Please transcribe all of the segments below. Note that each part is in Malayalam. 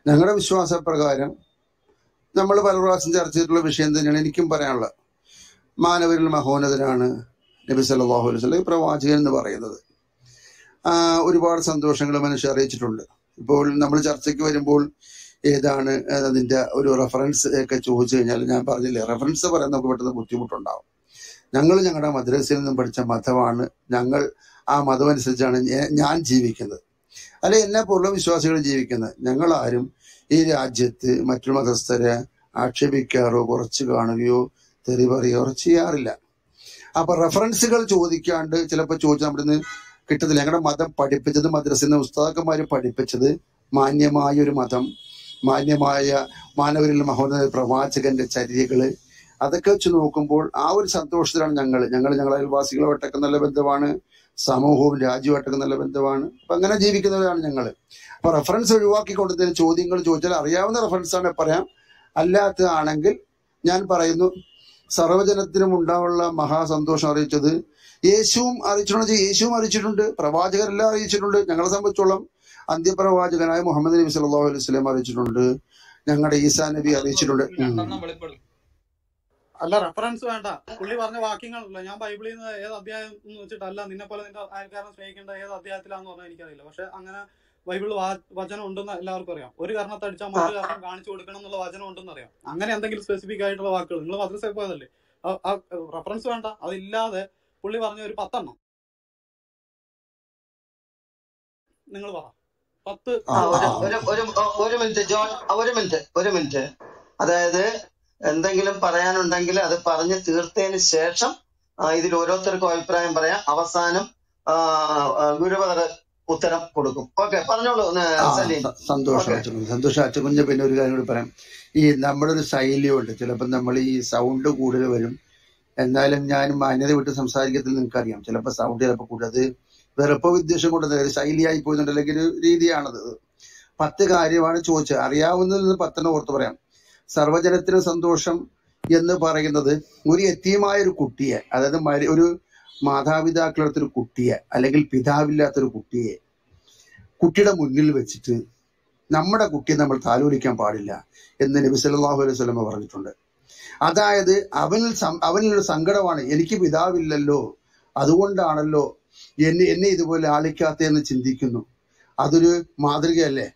ഞങ്ങളുടെ വിശ്വാസപ്രകാരം നമ്മൾ പല പ്രാവശ്യം ചർച്ച ചെയ്തിട്ടുള്ള വിഷയം തന്നെയാണ് എനിക്കും പറയാനുള്ളത്. മാനവരിൽ മഹോന്നതനാണ് നബി സല്ലല്ലാഹു അലൈഹി വസല്ലം, പ്രവാചകൻ എന്ന് പറയുന്നത്. ഒരുപാട് സന്തോഷങ്ങൾ മനുഷ്യർ അറിയിച്ചിട്ടുണ്ട്. ഇപ്പോൾ നമ്മൾ ചർച്ചയ്ക്ക് വരുമ്പോൾ ഏതാണ് അതിന്റെ ഒരു റെഫറൻസ് ഒക്കെ ചോദിച്ചു കഴിഞ്ഞാൽ ഞാൻ പറഞ്ഞില്ലേ, റെഫറൻസ് പറയാൻ നമുക്ക് പെട്ടെന്ന് ബുദ്ധിമുട്ടുണ്ടാവും. ഞങ്ങളുടെ മദ്രസയിൽ നിന്നും പഠിച്ച മതമാണ്, ഞങ്ങൾ ആ മതം അനുസരിച്ചാണ് ഞാൻ ജീവിക്കുന്നത്, അല്ലെ എന്നെ പോലുള്ള വിശ്വാസികൾ ജീവിക്കുന്നത്. ഞങ്ങളാരും ഈ രാജ്യത്ത് മറ്റു മതസ്ഥരെ ആക്ഷേപിക്കാറോ കുറച്ച് കാണുകയോ തെറി പറയുകയോ ചെയ്യാറില്ല. അപ്പൊ റെഫറൻസുകൾ ചോദിക്കാണ്ട് ചിലപ്പോൾ ചോദിച്ചാൽ നമ്മുടെ നിന്ന് കിട്ടത്തില്ല. ഞങ്ങളുടെ മതം പഠിപ്പിച്ചത്, മദ്രസയിൽ നിന്ന് ഉസ്താദന്മാര് പഠിപ്പിച്ചത് മാന്യമായ ഒരു മതം, മാന്യമായ മാനവരിൽ മഹോന്നത പ്രവാചകന്റെ ചര്യകള്, അതൊക്കെ വെച്ച് നോക്കുമ്പോൾ ആ ഒരു സന്തോഷത്തിലാണ് ഞങ്ങളുടെ അയൽവാസികളുമായിട്ടൊക്കെ നല്ല ബന്ധമാണ്, സമൂഹവും രാജ്യവുമായിട്ടൊക്കെ നല്ല ബന്ധമാണ്. അപ്പൊ അങ്ങനെ ജീവിക്കുന്നവരാണ് ഞങ്ങൾ. അപ്പൊ റെഫറൻസ് ഒഴിവാക്കിക്കൊണ്ട് ചോദ്യങ്ങൾ ചോദിച്ചാൽ അറിയാവുന്ന റെഫറൻസ് ആണ് പറയാം, അല്ലാത്തതാണെങ്കിൽ ഞാൻ പറയുന്നു സർവ്വജനത്തിനും ഉണ്ടാവുള്ള മഹാസന്തോഷം അറിയിച്ചത് യേശുവും അറിയിച്ചിട്ടുണ്ട്, പ്രവാചകരെല്ലാം അറിയിച്ചിട്ടുണ്ട്. ഞങ്ങളെ സംബന്ധിച്ചോളം അന്ത്യപ്രവാചകനായ മുഹമ്മദ് നബി സല്ലല്ലാഹു അലൈഹി വസല്ലം അറിയിച്ചിട്ടുണ്ട്, ഞങ്ങളുടെ ഈസാ നബി അറിയിച്ചിട്ടുണ്ട്. അല്ല, റെഫറൻസ് വേണ്ട, പുള്ളി പറഞ്ഞ വാക്യങ്ങളല്ല. ഞാൻ ബൈബിളിൽ നിന്ന് ഏത് അധ്യായം എന്ന് വെച്ചിട്ടല്ല, നിന്നെ പോലെ നിന്റെ അയൽക്കാരനെ സ്നേഹിക്കേണ്ട ഏത് അധ്യായത്തിലാന്ന് പറഞ്ഞാൽ എനിക്കറിയില്ല. പക്ഷെ അങ്ങനെ ബൈബിളിൽ വചനം ഉണ്ടെന്ന് എല്ലാവർക്കും അറിയാം. ഒരു കാരണത്തടിച്ചാൽ മറ്റു കാരണം കാണിച്ചു കൊടുക്കണം എന്നുള്ള വചനം ഉണ്ടെന്ന് അറിയാം. അങ്ങനെ എന്തെങ്കിലും സ്പെസിഫിക് ആയിട്ടുള്ള വാക്കുകൾ നിങ്ങൾ മദ്രസയിൽ പോയതല്ലേ, ആ റെഫറൻസ് വേണ്ട. അതില്ലാതെ പുള്ളി പറഞ്ഞ ഒരു 10 എണ്ണം നിങ്ങൾ പറ. 10. ഒരു മിനിറ്റ്. അതായത് എന്തെങ്കിലും പറയാനുണ്ടെങ്കിൽ അത് പറഞ്ഞ് തീർത്തതിന് ശേഷം ഇതിൽ ഓരോരുത്തർക്കും അഭിപ്രായം പറയാം. അവസാനം ഗുരുവർ ഉത്തരം കൊടുക്കും. ഓക്കെ, പറഞ്ഞോളൂ. സന്തോഷം അച്ചക്കുഞ്ഞ്. പിന്നെ ഒരു കാര്യം കൂടി പറയാം. ഈ നമ്മുടെ ഒരു ശൈലിയുണ്ട്, ചിലപ്പോൾ നമ്മൾ ഈ സൗണ്ട് കൂടുതൽ വരും, എന്നാലും ഞാൻ മാന്യത വിട്ട് സംസാരിക്കത്തിൽ നിങ്ങൾക്കറിയാം, ചിലപ്പോൾ സൗണ്ട് ചിലപ്പോൾ കൂടുതൽ, അത് വെറുപ്പ വിദ്വേഷം കൊണ്ട് ഒരു ശൈലിയായി പോയിട്ടുണ്ട്, അല്ലെങ്കിൽ ഒരു രീതിയാണത്. 10 കാര്യമാണ് ചോദിച്ചത്. അറിയാവുന്നതിൽ നിന്ന് 10 ഓർത്ത് പറയാം. സർവ്വജനത്തിന് സന്തോഷം എന്ന് പറയുന്നത് ഒരു യതീമായ ഒരു കുട്ടിയെ, അതായത് ഒരു മാതാപിതാക്കളടുത്തൊരു കുട്ടിയെ അല്ലെങ്കിൽ പിതാവില്ലാത്തൊരു കുട്ടിയുടെ മുന്നിൽ വെച്ചിട്ട് നമ്മുടെ കുട്ടിയെ നമ്മൾ താലോലിക്കാൻ പാടില്ല എന്ന് നബി സല്ലല്ലാഹു അലൈഹി വസല്ലം പറഞ്ഞിട്ടുണ്ട്. അതായത് അവനിലൊരു സങ്കടമാണ്, എനിക്ക് പിതാവില്ലല്ലോ, അതുകൊണ്ടാണല്ലോ എന്നെ ഇതുപോലെ ആളിക്കാത്തതെന്ന് ചിന്തിക്കുന്നു. അതൊരു മാതൃകയല്ലേ?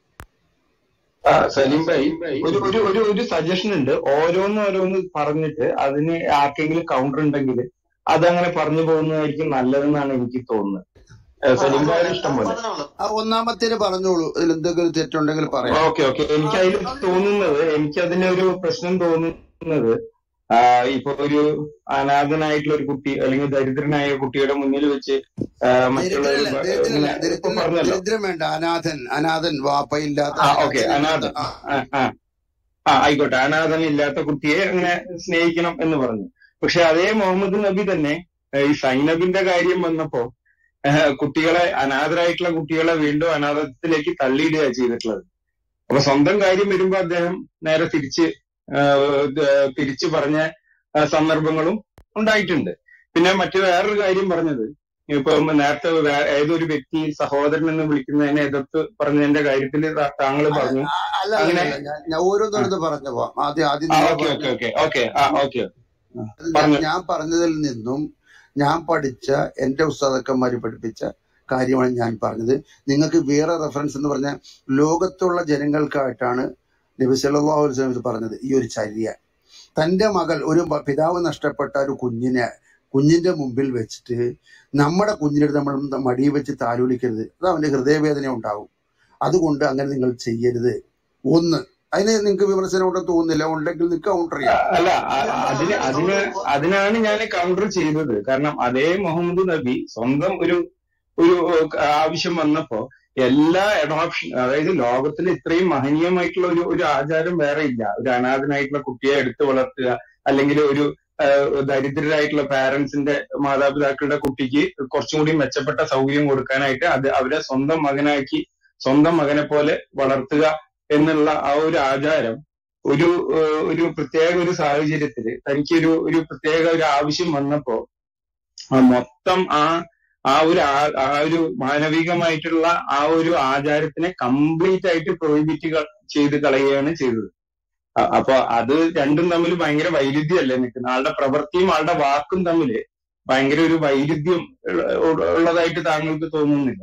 സലീം ഭായി, ഒരു സജഷൻ ഉണ്ട്. ഓരോന്ന് പറഞ്ഞിട്ട് അതിന് ആർക്കെങ്കിലും കൗണ്ടർ ഉണ്ടെങ്കിൽ അതങ്ങനെ പറഞ്ഞു പോകുന്നതായിരിക്കും നല്ലതെന്നാണ് എനിക്ക് തോന്നുന്നത്. സലീം ഭായി ഇഷ്ടം പോലെ. ഒന്നാമത്തേന് പറഞ്ഞോളൂ, അതിൽ എന്തെങ്കിലും തെറ്റുണ്ടെങ്കിൽ പറയാം. ഓക്കെ. എനിക്കതിനൊരു പ്രശ്നം തോന്നുന്നത്, ഇപ്പൊ ഒരു അനാഥനായിട്ടുള്ള ഒരു കുട്ടി അല്ലെങ്കിൽ ദരിദ്രനായ കുട്ടിയുടെ മുന്നിൽ വെച്ച് ആയിക്കോട്ടെ, അനാഥൻ ഇല്ലാത്ത കുട്ടിയെ അങ്ങനെ സ്നേഹിക്കണം എന്ന് പറഞ്ഞു. പക്ഷെ അതേ മുഹമ്മദ് നബി തന്നെ ഈ സൈനബിന്റെ കാര്യം വന്നപ്പോ അനാഥരായിട്ടുള്ള കുട്ടികളെ വീണ്ടും അനാഥത്തിലേക്ക് തള്ളിയിടുക ചെയ്തിട്ടുള്ളത്. അപ്പൊ സ്വന്തം കാര്യം വരുമ്പോ അദ്ദേഹം നേരെ തിരിച്ചു പറഞ്ഞ സന്ദർഭങ്ങളും ഉണ്ടായിട്ടുണ്ട്. പിന്നെ വേറൊരു കാര്യം പറഞ്ഞത്, ഇപ്പൊ നേരത്തെ ഏതൊരു വ്യക്തി സഹോദരൻ എന്ന് വിളിക്കുന്നതിനെ എതിർത്ത് പറഞ്ഞതിന്റെ കാര്യത്തിൽ താങ്കൾ പറഞ്ഞു. അങ്ങനെ ഞാൻ പറഞ്ഞതിൽ നിന്നും ഞാൻ പഠിച്ച എന്റെ ഉസ്താദക്കന്മാര് പഠിപ്പിച്ച കാര്യമാണ് ഞാൻ പറഞ്ഞത്. നിങ്ങൾക്ക് വേറെ റെഫറൻസ് എന്ന് പറഞ്ഞാൽ ലോകത്തുള്ള ജനങ്ങൾക്കായിട്ടാണ് നബി സല്ലല്ലാഹു അലൈഹി വസല്ലം ഇത് പറഞ്ഞത്. ഈ ഒരു ചര്യ, തന്റെ മകൾ, ഒരു പിതാവ് നഷ്ടപ്പെട്ട ഒരു കുഞ്ഞിന്റെ മുമ്പിൽ വെച്ചിട്ട് നമ്മുടെ കുഞ്ഞിനെടുത്ത് നമ്മൾ മടിയിൽ വെച്ച് താലോലിക്കരുത്, അത് അവന്റെ ഹൃദയവേദന ഉണ്ടാവും. അതുകൊണ്ട് അങ്ങനെ നിങ്ങൾ ചെയ്യരുത്. അതിന് നിങ്ങൾക്ക് വിമർശനം ഉണ്ടെന്ന് തോന്നുന്നില്ല, ഉണ്ടെങ്കിൽ നിങ്ങൾക്ക് കൗണ്ടർ ചെയ്യാം. അല്ല, അതിനാണ് ഞാൻ കൗണ്ടർ ചെയ്തത്. കാരണം അതേ മുഹമ്മദ് നബി സ്വന്തം ഒരു ആവശ്യം വന്നപ്പോ എല്ലാ അഡോപ്ഷൻ, അതായത് ലോകത്തിൽ ഇത്രയും മഹനീയമായിട്ടുള്ള ഒരു ആചാരം വേറെ ഇല്ല. ഒരു അനാഥനായിട്ടുള്ള കുട്ടിയെ എടുത്തു വളർത്തുക, അല്ലെങ്കിൽ ഒരു ദരിദ്രരായിട്ടുള്ള പാരന്റ്സിന്റെ മാതാപിതാക്കളുടെ കുട്ടിക്ക് കുറച്ചും കൂടി മെച്ചപ്പെട്ട സൗകര്യം കൊടുക്കാനായിട്ട് അവരെ സ്വന്തം മകനാക്കി സ്വന്തം മകനെ പോലെ വളർത്തുക എന്നുള്ള ആ ഒരു ആചാരം ഒരു പ്രത്യേക ഒരു സാഹചര്യത്തിൽ തനിക്ക് ഒരു പ്രത്യേക ഒരു ആവശ്യം വന്നപ്പോ മൊത്തം ആ ഒരു മാനവികമായിട്ടുള്ള ആ ഒരു ആചാരത്തിനെ കംപ്ലീറ്റ് ആയിട്ട് പ്രോഹിബിറ്റ് ചെയ്ത് കളയുകയാണ് ചെയ്തത്. അപ്പൊ അത് രണ്ടും തമ്മിൽ ഭയങ്കര വൈരുദ്ധ്യമല്ലേ നിൽക്കുന്നത്? ആളുടെ പ്രവൃത്തിയും ആളുടെ വാക്കും തമ്മിൽ ഭയങ്കര ഒരു വൈരുദ്ധ്യം ഉള്ളതായിട്ട് താങ്കൾക്ക് തോന്നുന്നില്ല?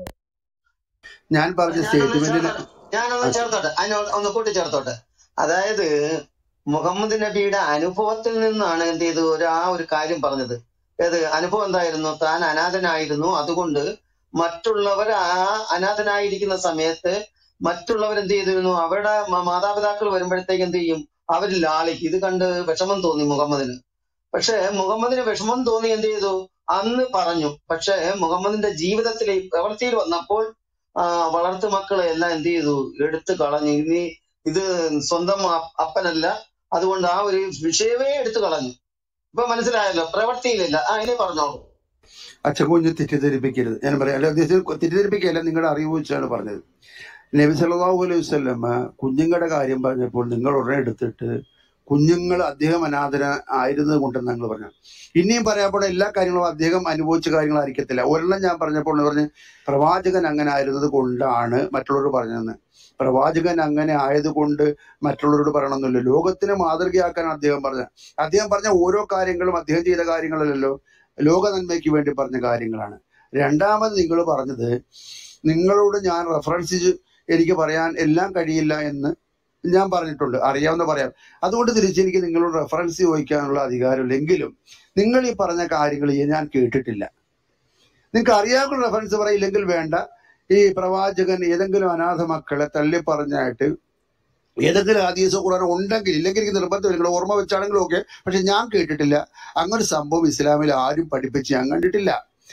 ഞാൻ പറഞ്ഞ സ്റ്റേറ്റ്മെന്റിൽ ഞാനൊന്ന് ചേർത്തോട്ടെ, ഒന്ന് കൂട്ടിച്ചേർത്തോട്ടെ. അതായത് മുഹമ്മദ് നബിയുടെ അനുഭവത്തിൽ നിന്നാണ് എന്ത് ചെയ്തു ആ ഒരു കാര്യം പറഞ്ഞത്. ഏത് അനുഭവം എന്തായിരുന്നു? താൻ അനാഥനായിരുന്നു, അതുകൊണ്ട് മറ്റുള്ളവർ ആ അനാഥനായിരിക്കുന്ന സമയത്ത് മറ്റുള്ളവർ എന്ത് ചെയ്തിരുന്നു, അവരുടെ മാതാപിതാക്കൾ വരുമ്പോഴത്തേക്ക് എന്ത് ചെയ്യും, അവർ ലാളിക്കും. ഇത് കണ്ട് വിഷമം തോന്നി മുഹമ്മദിന്. പക്ഷെ മുഹമ്മദിന് വിഷമം തോന്നി എന്ത് ചെയ്തു, അന്ന് പറഞ്ഞു. പക്ഷെ മുഹമ്മദിന്റെ ജീവിതത്തിലെ പ്രവൃത്തിയിൽ വന്നപ്പോൾ വളർത്തു മക്കളെ എല്ലാം എന്ത് ചെയ്തു, എടുത്തു കളഞ്ഞു. ഇനി ഇത് സ്വന്തം അപ്പനല്ല, അതുകൊണ്ട് ആ ഒരു വിഷയമേ എടുത്തു കളഞ്ഞു. ഇപ്പൊ മനസ്സിലായല്ലോ, പ്രവൃത്തിയിലില്ല. ഇനി പറഞ്ഞോളൂ. അച്ചക്കുഞ്ഞ് തെറ്റിദ്ധരിപ്പിക്കരുത്. ഞാൻ പറയാം, അല്ല ഉദ്ദേശിച്ചത് തെറ്റിദ്ധരിപ്പിക്കുകയല്ല, നിങ്ങളുടെ അറിവ് വെച്ചാണ് പറഞ്ഞത്. നബി സല്ലല്ലാഹു അലൈഹി വസല്ലമ കുഞ്ഞുങ്ങളുടെ കാര്യം പറഞ്ഞപ്പോൾ നിങ്ങൾ ഉടനെ എടുത്തിട്ട് കുഞ്ഞുങ്ങൾ അദ്ദേഹം അനാഥന ആയിരുന്നത് കൊണ്ടെന്ന് ഞങ്ങൾ പറഞ്ഞു. ഇനിയും പറയാപ്പോൾ എല്ലാ കാര്യങ്ങളും അദ്ദേഹം അനുഭവിച്ച കാര്യങ്ങളായിരിക്കത്തില്ല. ഒരെണ്ണം ഞാൻ പറഞ്ഞപ്പോൾ പറഞ്ഞ് പ്രവാചകൻ അങ്ങനെ ആയിരുന്നത് കൊണ്ടാണ് മറ്റുള്ളവരോട് പറഞ്ഞതെന്ന്. പ്രവാചകൻ അങ്ങനെ ആയതുകൊണ്ട് മറ്റുള്ളവരോട് പറയണമെന്നില്ല. ലോകത്തിന് മാതൃകയാക്കാനാണ് അദ്ദേഹം പറഞ്ഞ ഓരോ കാര്യങ്ങളും അദ്ദേഹം ചെയ്ത കാര്യങ്ങളല്ലല്ലോ, ലോക നന്മയ്ക്ക് വേണ്ടി പറഞ്ഞ കാര്യങ്ങളാണ്. രണ്ടാമത് നിങ്ങൾ പറഞ്ഞത്, നിങ്ങളോട് ഞാൻ റെഫറൻസ് എനിക്ക് പറയാൻ എല്ലാം കഴിയില്ല എന്ന് ഞാൻ പറഞ്ഞിട്ടുണ്ട്, അറിയാവുന്ന പറയാം. അതുകൊണ്ട് തിരിച്ചെനിക്ക് നിങ്ങളോട് റെഫറൻസ് ചോദിക്കാനുള്ള അധികാരമില്ലെങ്കിലും നിങ്ങൾ ഈ പറഞ്ഞ കാര്യങ്ങൾ ഞാൻ കേട്ടിട്ടില്ല. നിങ്ങൾക്ക് അറിയാവുന്ന റെഫറൻസ് പറയില്ലെങ്കിൽ വേണ്ട. ഈ പ്രവാചകൻ ഏതെങ്കിലും അനാഥ മക്കളെ തള്ളി പറഞ്ഞായിട്ട് ഏതെങ്കിലും ഹദീസോ ഖുർആനോ ഉണ്ടെങ്കിൽ, ഇല്ലെങ്കിൽ എനിക്ക് നിർബന്ധം, നിങ്ങൾ ഓർമ്മ വെച്ചാണെങ്കിലും ഓക്കെ. പക്ഷെ ഞാൻ കേട്ടിട്ടില്ല. അങ്ങനെ സംഭവം ഇസ്ലാമിൽ ആരും പഠിപ്പിച്ച് ഞാൻ കണ്ടിട്ടില്ല.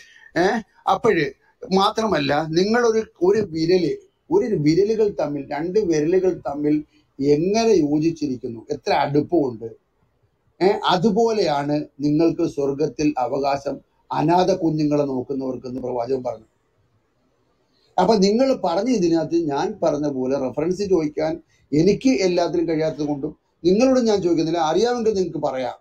അപ്പോഴ് മാത്രമല്ല, നിങ്ങൾ ഒരു വിരലുകൾ തമ്മിൽ, രണ്ട് വിരലുകൾ തമ്മിൽ എങ്ങനെ യോജിച്ചിരിക്കുന്നു, എത്ര അടുപ്പമുണ്ട്, അതുപോലെയാണ് നിങ്ങൾക്ക് സ്വർഗത്തിൽ അവകാശം അനാഥ കുഞ്ഞുങ്ങളെ നോക്കുന്നവർക്കെന്ന് പ്രവാചകൻ പറഞ്ഞു. അപ്പൊ നിങ്ങൾ പറഞ്ഞ ഇതിനകത്ത് ഞാൻ പറഞ്ഞ പോലെ റെഫറൻസ് ചോദിക്കാൻ എനിക്ക് എല്ലാത്തിനും കഴിയാത്തത് കൊണ്ടും നിങ്ങളോട് ഞാൻ ചോദിക്കുന്നില്ല. അറിയാമെങ്കിൽ നിങ്ങൾക്ക് പറയാം.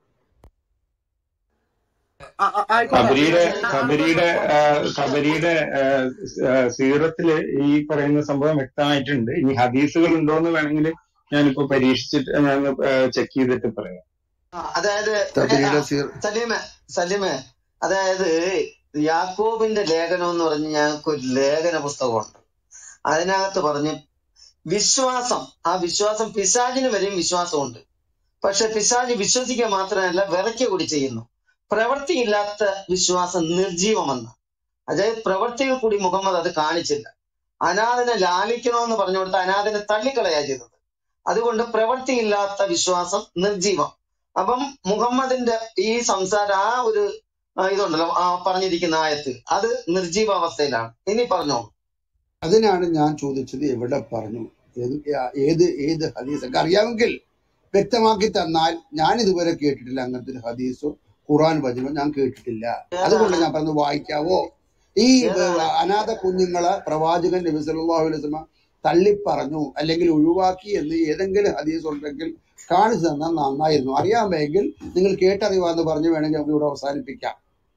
ഖബരിയുടെ സീറത്തില് ഈ പറയുന്ന സംഭവം വ്യക്തമായിട്ടുണ്ട്. ഇനി ഹദീസുകൾ ഉണ്ടോന്ന് വേണമെങ്കിൽ ഞാനിപ്പോ പരീക്ഷിച്ചിട്ട് ഞാൻ ചെക്ക് ചെയ്തിട്ട് പറയാം. അതായത് സലീമേ, അതായത് യാക്കോബിന്റെ ലേഖനം എന്ന് പറഞ്ഞ് ഞങ്ങൾക്ക് ഒരു ലേഖന പുസ്തകമുണ്ട്. അതിനകത്ത് പറഞ്ഞ് ആ വിശ്വാസം പിശാചിന് വരെയും വിശ്വാസമുണ്ട്. പക്ഷെ പിശാച് വിശ്വസിക്കുക മാത്രമല്ല, വിറയ്ക്ക കൂടി ചെയ്യുന്നു. പ്രവൃത്തിയില്ലാത്ത വിശ്വാസം നിർജീവമെന്ന്. അതായത് പ്രവൃത്തിയിൽ കൂടി മുഹമ്മദ് അത് കാണിച്ചില്ല. അനാഥനെ ലാളിക്കണമെന്ന് പറഞ്ഞു കൊടുത്ത അനാഥനെ തള്ളിക്കളയാ ചെയ്തത്. അതുകൊണ്ട് പ്രവൃത്തിയില്ലാത്ത വിശ്വാസം നിർജീവം. അപ്പം മുഹമ്മദിന്റെ ഈ സംസാരം, ആ ഒരു ഇതുണ്ടല്ലോ പറഞ്ഞിരിക്കുന്ന ആയത്ത്, അത് നിർജീവാവസ്ഥയിലാണ്. ഇനി പറഞ്ഞോ. അതിനാണ് ഞാൻ ചോദിച്ചത്, എവിടെ പറഞ്ഞു, ഏത് ഹദീസൊക്കെ അറിയാമെങ്കിൽ വ്യക്തമാക്കി തന്നാൽ. ഞാൻ ഇതുവരെ കേട്ടിട്ടില്ല അങ്ങനത്തെ ഒരു ഹദീസോ ഖുർആൻ വചനോ ഞാൻ കേട്ടിട്ടില്ല. അതുകൊണ്ട് ഞാൻ പറഞ്ഞു, വായിക്കാവോ? ഈ അനാഥ കുഞ്ഞുങ്ങളെ പ്രവാചകൻ നബി സല്ലല്ലാഹു അലൈഹി വസല്ലം തള്ളിപ്പറഞ്ഞു അല്ലെങ്കിൽ ഒഴിവാക്കി എന്ന് ഏതെങ്കിലും ഹദീസ് ഉണ്ടെങ്കിൽ കാണിച്ചു തന്നാൽ നന്നായിരുന്നു. അറിയാമെങ്കിൽ നിങ്ങൾ കേട്ടറിവാന്ന് പറഞ്ഞു വേണമെങ്കിൽ നമുക്ക് ഇവിടെ അവസാനിപ്പിക്കാം.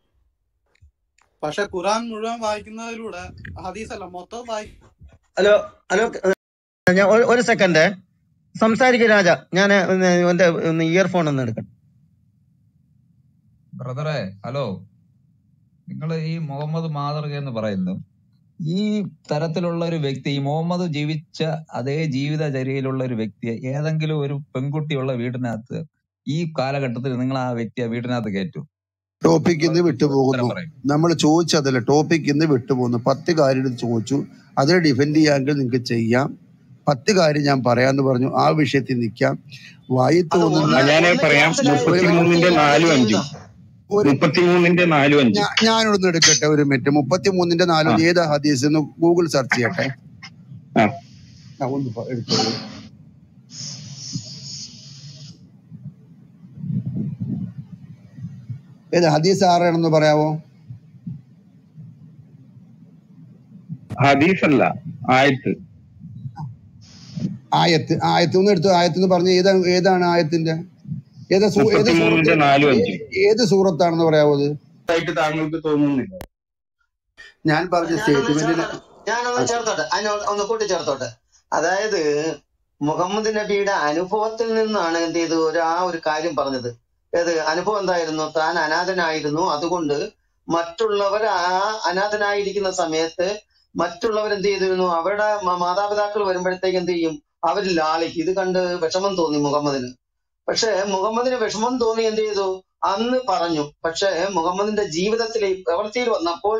പക്ഷെ ഖുർആൻ മുഴുവൻ വായിക്കുന്നതിലൂടെ ഹദീസല്ല മൊത്തം വായിക്കും. ഹലോ ഞാൻ ഒരു സെക്കൻഡ് സംസാരിക്കും രാജ. ഞാൻ എന്റെ ഇയർഫോൺ ഒന്ന് എടുക്കണം. ബ്രദറെ, ഹലോ. നിങ്ങൾ ഈ മുഹമ്മദ് മാതൃക എന്ന് പറയുന്നു, ഈ തരത്തിലുള്ള ഒരു വ്യക്തി, ഈ മുഹമ്മദ് ജീവിച്ച അതേ ജീവിതചര്യയിലുള്ള ഒരു വ്യക്തിയെ ഏതെങ്കിലും ഒരു പെൺകുട്ടിയുള്ള വീടിനകത്ത് ഈ കാലഘട്ടത്തിൽ നിങ്ങൾ ആ വ്യക്തിയെ വീടിനകത്ത് കയറ്റൂ? ടോപ്പിക് ഇന്ന് വിട്ടുപോകുന്നു. നമ്മൾ ചോദിച്ചതല്ല, ടോപ്പിക് ഇന്ന് വിട്ടുപോകുന്നു. 10 കാര്യം ചോദിച്ചു, അതിനെ ഡിഫെൻഡ് ചെയ്യാമെങ്കിൽ നിങ്ങൾക്ക് ചെയ്യാം. 10 കാര്യം ഞാൻ പറയാന്ന് പറഞ്ഞു, ആ വിഷയത്തിൽ നിൽക്കാം. വായി തോന്നുന്നു ഞാനൊന്ന് എടുക്കട്ടെ, ഒരു മിനിറ്റ്. 33-ന്റെ 4 ഏതാ ഹദീസ് എന്ന് ഗൂഗിൾ സെർച്ച് ചെയ്യട്ടെ. ഒന്ന് എടുത്തോളൂ. ഏത് ഹദീസ് ആരാണെന്ന് പറയാവോ? ഹദീസല്ല, ആയത്ത്. ആയത്ത് ഒന്ന് എടുത്തു. ആയത്ത് എന്ന് പറഞ്ഞ ഏതാണ് ആയത്തിന്റെ ഏത് സൂറത്താണെന്ന് പറയാവോ? അത് താങ്കൾക്ക് തോന്നുന്നില്ല? ഞാൻ പറഞ്ഞ സ്റ്റേറ്റ്മെന്റിന് ഞാനൊന്ന് ചേർത്തോട്ടെ, ഒന്ന് കൂട്ടിച്ചേർത്തോട്ടെ. അതായത് മുഹമ്മദ് നബിയുടെ അനുഭവത്തിൽ നിന്നാണ് എന്ത് ചെയ്തു ഒരു കാര്യം പറഞ്ഞത്. അനുഭവം എന്തായിരുന്നു? താൻ അനാഥനായിരുന്നു, അതുകൊണ്ട് മറ്റുള്ളവർ അനാഥനായിരിക്കുന്ന സമയത്ത് മറ്റുള്ളവർ എന്ത് ചെയ്തിരുന്നു? അവരുടെ മാതാപിതാക്കൾ വരുമ്പോഴത്തേക്ക് എന്ത് ചെയ്യും? അവർ ലാളിക്കും. ഇത് കണ്ട് വിഷമം തോന്നി മുഹമ്മദിന്. പക്ഷെ മുഹമ്മദിന് വിഷമം തോന്നി എന്ത് ചെയ്തു? അന്ന് പറഞ്ഞു. പക്ഷെ മുഹമ്മദിന്റെ ജീവിതത്തിലെ പ്രവൃത്തിയിൽ വന്നപ്പോൾ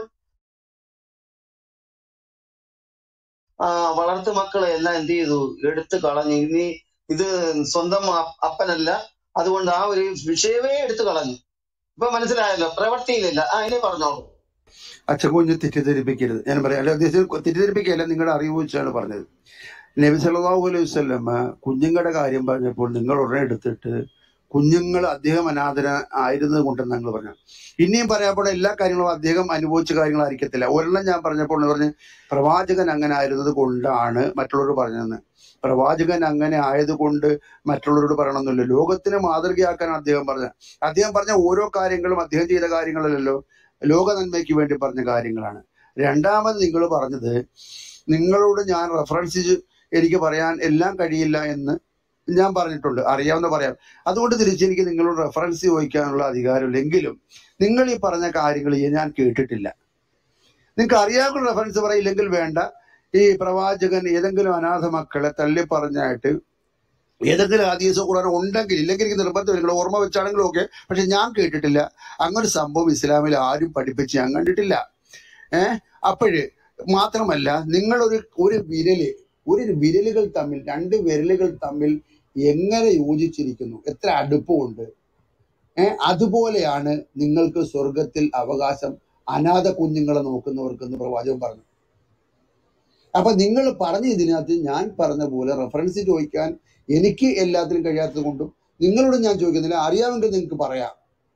വളർത്തു മക്കളെ എല്ലാം എന്ത് ചെയ്തു? എടുത്തു കളഞ്ഞു. ഇനി ഇത് സ്വന്തം അപ്പനല്ല, അതുകൊണ്ട് ആ ഒരു വിഷയമേ എടുത്തു കളഞ്ഞു. ഇപ്പൊ മനസ്സിലായല്ലോ, പ്രവൃത്തിയിലില്ല. ഇനി പറഞ്ഞോളൂ. അച്ചക്കുഞ്ഞ് തെറ്റിദ്ധരിപ്പിക്കരുത്. ഞാൻ പറയാം, അല്ല തെറ്റിദ്ധരിപ്പിക്കല്ല, നിങ്ങളുടെ അറിവ് വെച്ചാണ് പറഞ്ഞത്. നബി സല്ലല്ലാഹു അലൈഹി വസല്ലം കുഞ്ഞുങ്ങളുടെ കാര്യം പറഞ്ഞപ്പോൾ നിങ്ങൾ ഉടനെ എടുത്തിട്ട് കുഞ്ഞുങ്ങൾ അദ്ദേഹം അനാഥന ആയിരുന്നത് കൊണ്ടെന്ന് നിങ്ങൾ പറഞ്ഞു. ഇനിയും പറയാപ്പോൾ എല്ലാ കാര്യങ്ങളും അദ്ദേഹം അനുഭവിച്ച കാര്യങ്ങളായിരിക്കത്തില്ല. ഒരെണ്ണം ഞാൻ പറഞ്ഞപ്പോൾ പറഞ്ഞ് പ്രവാചകൻ അങ്ങനെ ആയിരുന്നത് കൊണ്ടാണ് മറ്റുള്ളവരോട് പറഞ്ഞതെന്ന്. പ്രവാചകൻ അങ്ങനെ ആയതുകൊണ്ട് മറ്റുള്ളവരോട് പറയണമെന്നില്ല. ലോകത്തിന് മാതൃകയാക്കാൻ അദ്ദേഹം പറഞ്ഞ ഓരോ കാര്യങ്ങളും അദ്ദേഹം ചെയ്ത കാര്യങ്ങളല്ലല്ലോ, ലോക നന്മയ്ക്ക് വേണ്ടി പറഞ്ഞ കാര്യങ്ങളാണ്. രണ്ടാമത് നിങ്ങൾ പറഞ്ഞത്, നിങ്ങളോട് ഞാൻ റെഫറൻസ് എനിക്ക് പറയാൻ എല്ലാം കഴിയില്ല എന്ന് ഞാൻ പറഞ്ഞിട്ടുണ്ട്, അറിയാവുന്ന പറയാം. അതുകൊണ്ട് തിരിച്ചെനിക്ക് നിങ്ങളോട് റെഫറൻസ് ചോദിക്കാനുള്ള അധികാരമില്ലെങ്കിലും നിങ്ങൾ ഈ പറഞ്ഞ കാര്യങ്ങൾ ഞാൻ കേട്ടിട്ടില്ല. നിങ്ങൾക്ക് അറിയാവുന്ന റെഫറൻസ് പറയില്ലെങ്കിൽ വേണ്ട. ഈ പ്രവാചകൻ ഏതെങ്കിലും അനാഥ മക്കളെ തള്ളി പറഞ്ഞായിട്ട് ഏതെങ്കിലും ഹദീസോ ഖുർആനോ ഉണ്ടെങ്കിൽ, ഇല്ലെങ്കിൽ എനിക്ക് നിർബന്ധം നിങ്ങൾ ഓർമ്മ വെച്ചാണെങ്കിലും ഓക്കെ. പക്ഷെ ഞാൻ കേട്ടിട്ടില്ല. അങ്ങനെ സംഭവം ഇസ്ലാമിൽ ആരും പഠിപ്പിച്ച് ഞാൻ കണ്ടിട്ടില്ല. അപ്പോഴ് മാത്രമല്ല, നിങ്ങൾ ഒരു വിരലുകൾ തമ്മിൽ, രണ്ട് വിരലുകൾ തമ്മിൽ എങ്ങനെ യോജിച്ചിരിക്കുന്നു, എത്ര അടുപ്പമുണ്ട്, അതുപോലെയാണ് നിങ്ങൾക്ക് സ്വർഗത്തിൽ അവകാശം അനാഥ കുഞ്ഞുങ്ങളെ നോക്കുന്നവർക്കെന്ന് പ്രവാചകൻ പറഞ്ഞു. അപ്പൊ നിങ്ങൾ പറഞ്ഞ ഇതിനകത്ത് ഞാൻ പറഞ്ഞ പോലെ റെഫറൻസ് ചോദിക്കാൻ എനിക്ക് എല്ലാത്തിനും കഴിയാത്തത് കൊണ്ടും നിങ്ങളോട് ഞാൻ ചോദിക്കുന്നില്ല. അറിയാമെങ്കിൽ നിങ്ങൾക്ക് പറയാം.